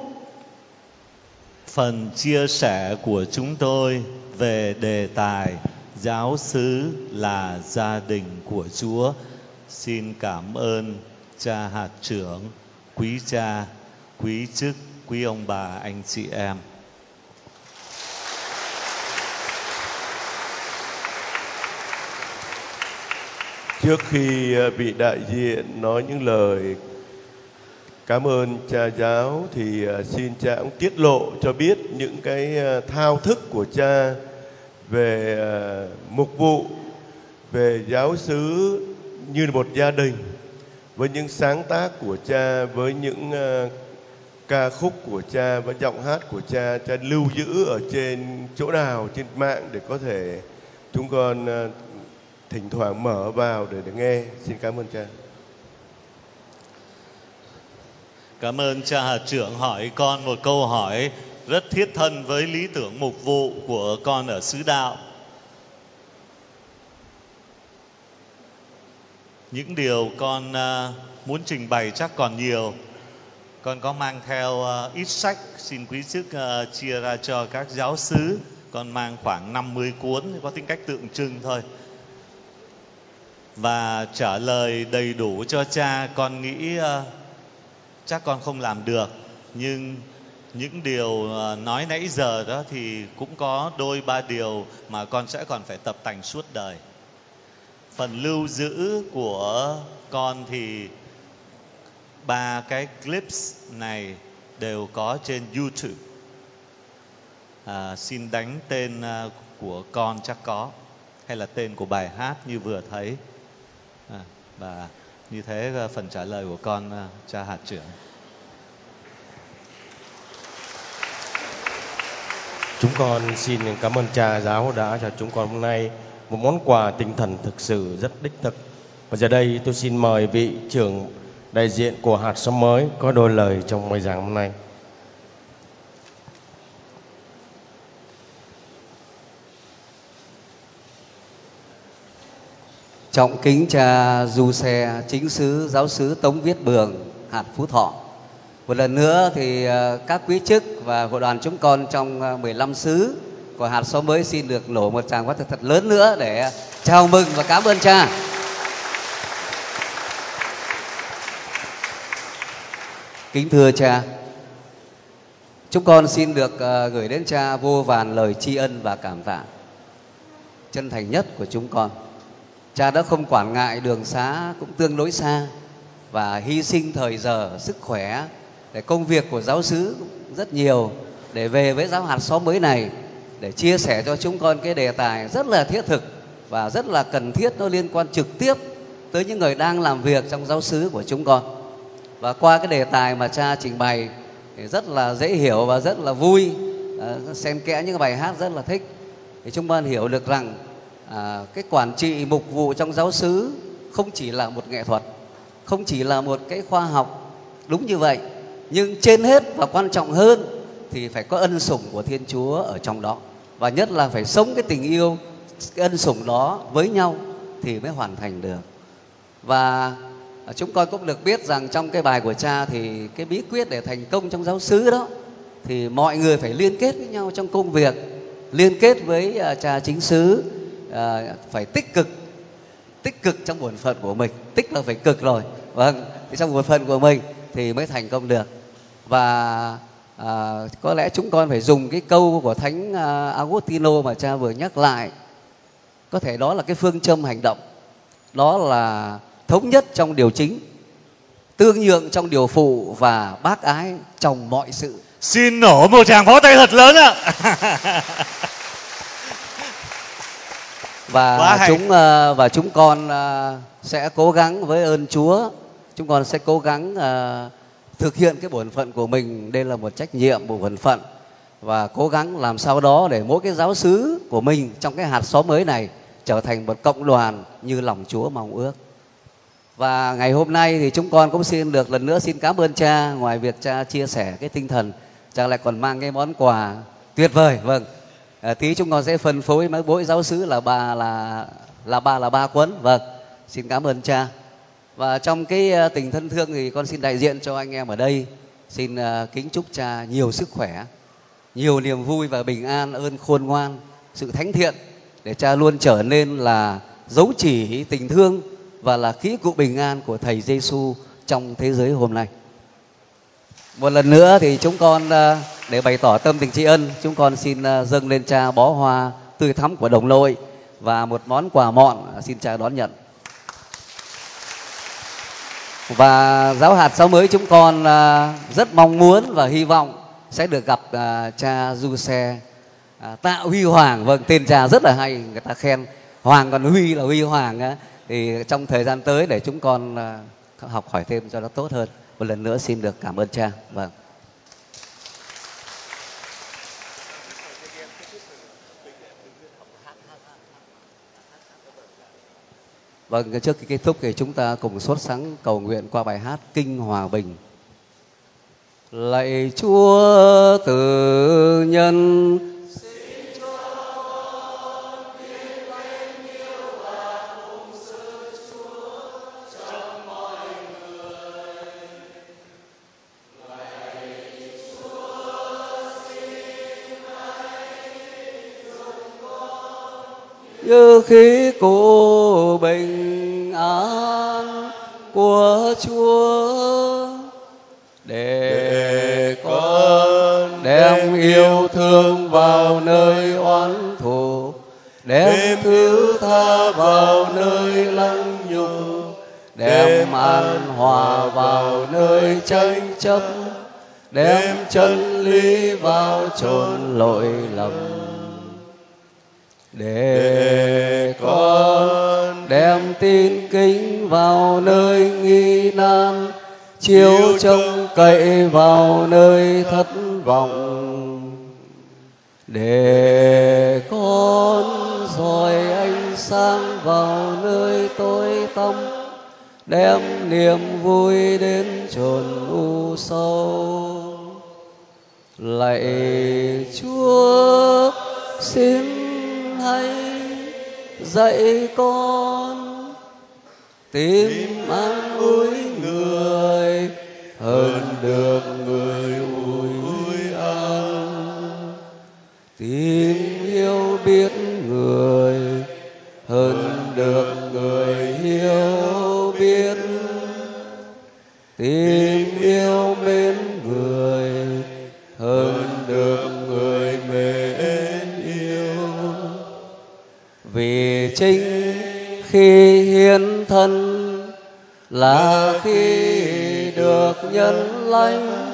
phần chia sẻ của chúng tôi về đề tài giáo xứ là gia đình của Chúa. Xin cảm ơn cha hạt trưởng, quý cha, quý chức, quý ông bà, anh chị em. Trước khi vị đại diện nói những lời cảm ơn cha giáo thì xin cha cũng tiết lộ cho biết những cái thao thức của cha về mục vụ, về giáo xứ như một gia đình, với những sáng tác của cha, với những ca khúc của cha và giọng hát của cha lưu giữ ở trên chỗ nào trên mạng để có thể chúng con thỉnh thoảng mở vào để nghe. Xin cảm ơn cha. Cảm ơn cha hạt trưởng hỏi con một câu hỏi rất thiết thân với lý tưởng mục vụ của con ở xứ đạo. Những điều con muốn trình bày chắc còn nhiều. Con có mang theo ít sách, xin quý chức chia ra cho các giáo xứ. Con mang khoảng 50 cuốn, có tính cách tượng trưng thôi. Và trả lời đầy đủ cho cha, con nghĩ chắc con không làm được. Nhưng những điều nói nãy giờ đó thì cũng có đôi ba điều mà con sẽ còn phải tập tành suốt đời. Phần lưu giữ của con thì 3 cái clips này đều có trên YouTube. Xin đánh tên của con chắc có, hay là tên của bài hát như vừa thấy. Và như thế phần trả lời của con, cha hạt trưởng. Chúng con xin cảm ơn cha giáo đã cho chúng con hôm nay một món quà tinh thần thực sự rất đích thực. Và giờ đây tôi xin mời vị trưởng đại diện của hạt sống mới có đôi lời trong bài giảng hôm nay. Trọng kính cha Du Xe, chính xứ giáo xứ Tống Viết Bường, hạt Phú Thọ. Một lần nữa thì các quý chức và hội đoàn chúng con trong 15 xứ của hạt xóm mới xin được nổ một tràng pháo thật lớn nữa để chào mừng và cảm ơn cha. Kính thưa cha, chúng con xin được gửi đến cha vô vàn lời tri ân và cảm tạ chân thành nhất của chúng con. Cha đã không quản ngại đường xá cũng tương đối xa và hy sinh thời giờ, sức khỏe để công việc của giáo xứ rất nhiều để về với giáo hạt xóm mới này để chia sẻ cho chúng con cái đề tài rất là thiết thực và rất là cần thiết, nó liên quan trực tiếp tới những người đang làm việc trong giáo xứ của chúng con. Và qua cái đề tài mà cha trình bày thì rất là dễ hiểu và rất là vui, xen kẽ những bài hát rất là thích. Thì chúng con hiểu được rằng cái quản trị mục vụ trong giáo xứ không chỉ là một nghệ thuật, không chỉ là một cái khoa học, đúng như vậy. Nhưng trên hết và quan trọng hơn thì phải có ân sủng của Thiên Chúa ở trong đó. Và nhất là phải sống cái tình yêu, cái ân sủng đó với nhau thì mới hoàn thành được. Và chúng con cũng được biết rằng trong cái bài của cha thì cái bí quyết để thành công trong giáo xứ đó thì mọi người phải liên kết với nhau trong công việc, liên kết với cha chính xứ, phải tích cực trong bổn phận của mình. Tích là phải cực rồi, vâng, thì trong bổn phận của mình thì mới thành công được. Và có lẽ chúng con phải dùng cái câu của Thánh Agostino mà cha vừa nhắc lại. Có thể đó là cái phương châm hành động, đó là thống nhất trong điều chính, tương nhượng trong điều phụ và bác ái trong mọi sự. Xin nổ một tràng pháo tay thật lớn ạ. Và chúng con sẽ cố gắng với ơn Chúa, chúng con sẽ cố gắng thực hiện cái bổn phận của mình. Đây là một trách nhiệm, một bổn phận, và cố gắng làm sao đó để mỗi cái giáo xứ của mình trong cái hạt xóm mới này trở thành một cộng đoàn như lòng Chúa mong ước. Và ngày hôm nay thì chúng con cũng xin được lần nữa xin cảm ơn cha. Ngoài việc cha chia sẻ cái tinh thần, cha lại còn mang cái món quà tuyệt vời. Vâng, tí chúng con sẽ phân phối mỗi giáo xứ là ba cuốn. Vâng, xin cảm ơn cha. Và Và trong cái tình thân thương thì con xin đại diện cho anh em ở đây xin kính chúc cha nhiều sức khỏe, nhiều niềm vui và bình an, ơn khôn ngoan, sự thánh thiện để cha luôn trở nên là dấu chỉ tình thương và là khí cụ bình an của Thầy Giêsu trong thế giới hôm nay. Một lần nữa thì chúng con để bày tỏ tâm tình tri ân, chúng con xin dâng lên cha bó hoa tươi thắm của đồng lội và một món quà mọn xin cha đón nhận. Và giáo hạt Sáu Mới chúng con rất mong muốn và hy vọng sẽ được gặp cha Du Xe Tạ Huy Hoàng. Vâng, tên cha rất là hay, người ta khen Hoàng còn Huy là Huy Hoàng á. Thì trong thời gian tới để chúng con học hỏi thêm cho nó tốt hơn. Một lần nữa xin được cảm ơn cha. Vâng. Vâng, trước khi kết thúc thì chúng ta cùng sốt sắng cầu nguyện qua bài hát Kinh Hòa Bình. Lạy Chúa Từ Nhân, xin cho con biết mến yêu và phụng sự Chúa trong mọi người. Lạy Chúa, xin hãy dùng con như khí cụ bình an của Chúa, để con đem yêu thương vào nơi oán thù, đem thứ tha vào nơi lăng nhục, đem an hòa vào nơi tranh chấp, đem chân lý vào chốn lỗi lầm. Để con đem tin kính vào nơi nghi nan, chiếu trông cậy vào nơi thất vọng. Để con soi ánh sáng vào nơi tối tăm, đem niềm vui đến chốn u sâu. Lạy Chúa, xin hãy dạy con tìm an ủi người hơn được người ủi an, tìm hiểu biết người hơn được người hiểu biết, tìm yêu mến người hơn được người mến yêu. Vì chính khi hiến thân là khi được nhân lành,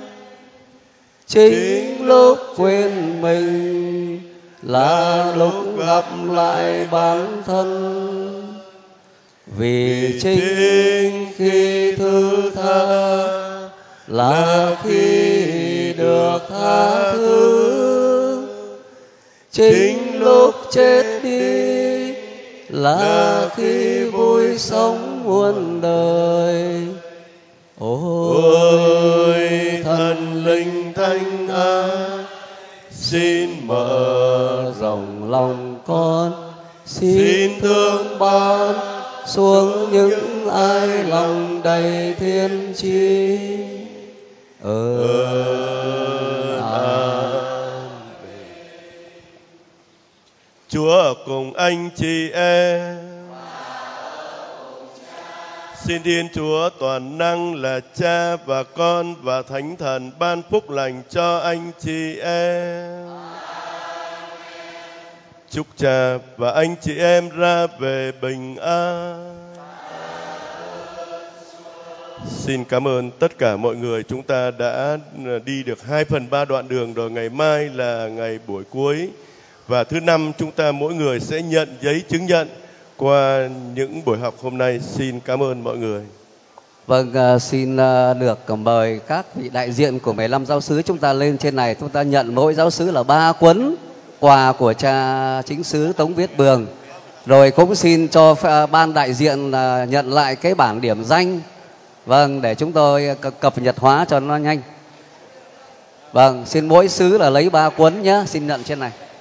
chính lúc quên mình là lúc gặp lại bản thân. Vì chính khi thứ tha là khi được tha thứ, chính lúc chết đi là khi vui sống muôn đời. Ôi thần linh thánh an, xin mở rộng lòng con, xin thương ban xuống những ai lòng đầy thiên chi. Chúa ở cùng anh chị em. Xin Thiên Chúa toàn năng là Cha và Con và Thánh Thần ban phúc lành cho anh chị em. Chúc Cha và anh chị em ra về bình an. Xin cảm ơn tất cả mọi người. Chúng ta đã đi được 2/3 đoạn đường rồi. Ngày mai là ngày buổi cuối. Và thứ năm chúng ta mỗi người sẽ nhận giấy chứng nhận qua những buổi học hôm nay. Xin cảm ơn mọi người. Vâng, xin được mời các vị đại diện của 15 giáo xứ chúng ta lên trên này. Chúng ta nhận mỗi giáo xứ là 3 cuốn quà của cha chính xứ Tống Viết Bường. Rồi cũng xin cho ban đại diện nhận lại cái bảng điểm danh. Vâng, để chúng tôi cập nhật hóa cho nó nhanh. Vâng, xin mỗi xứ là lấy 3 cuốn nhé. Xin nhận trên này.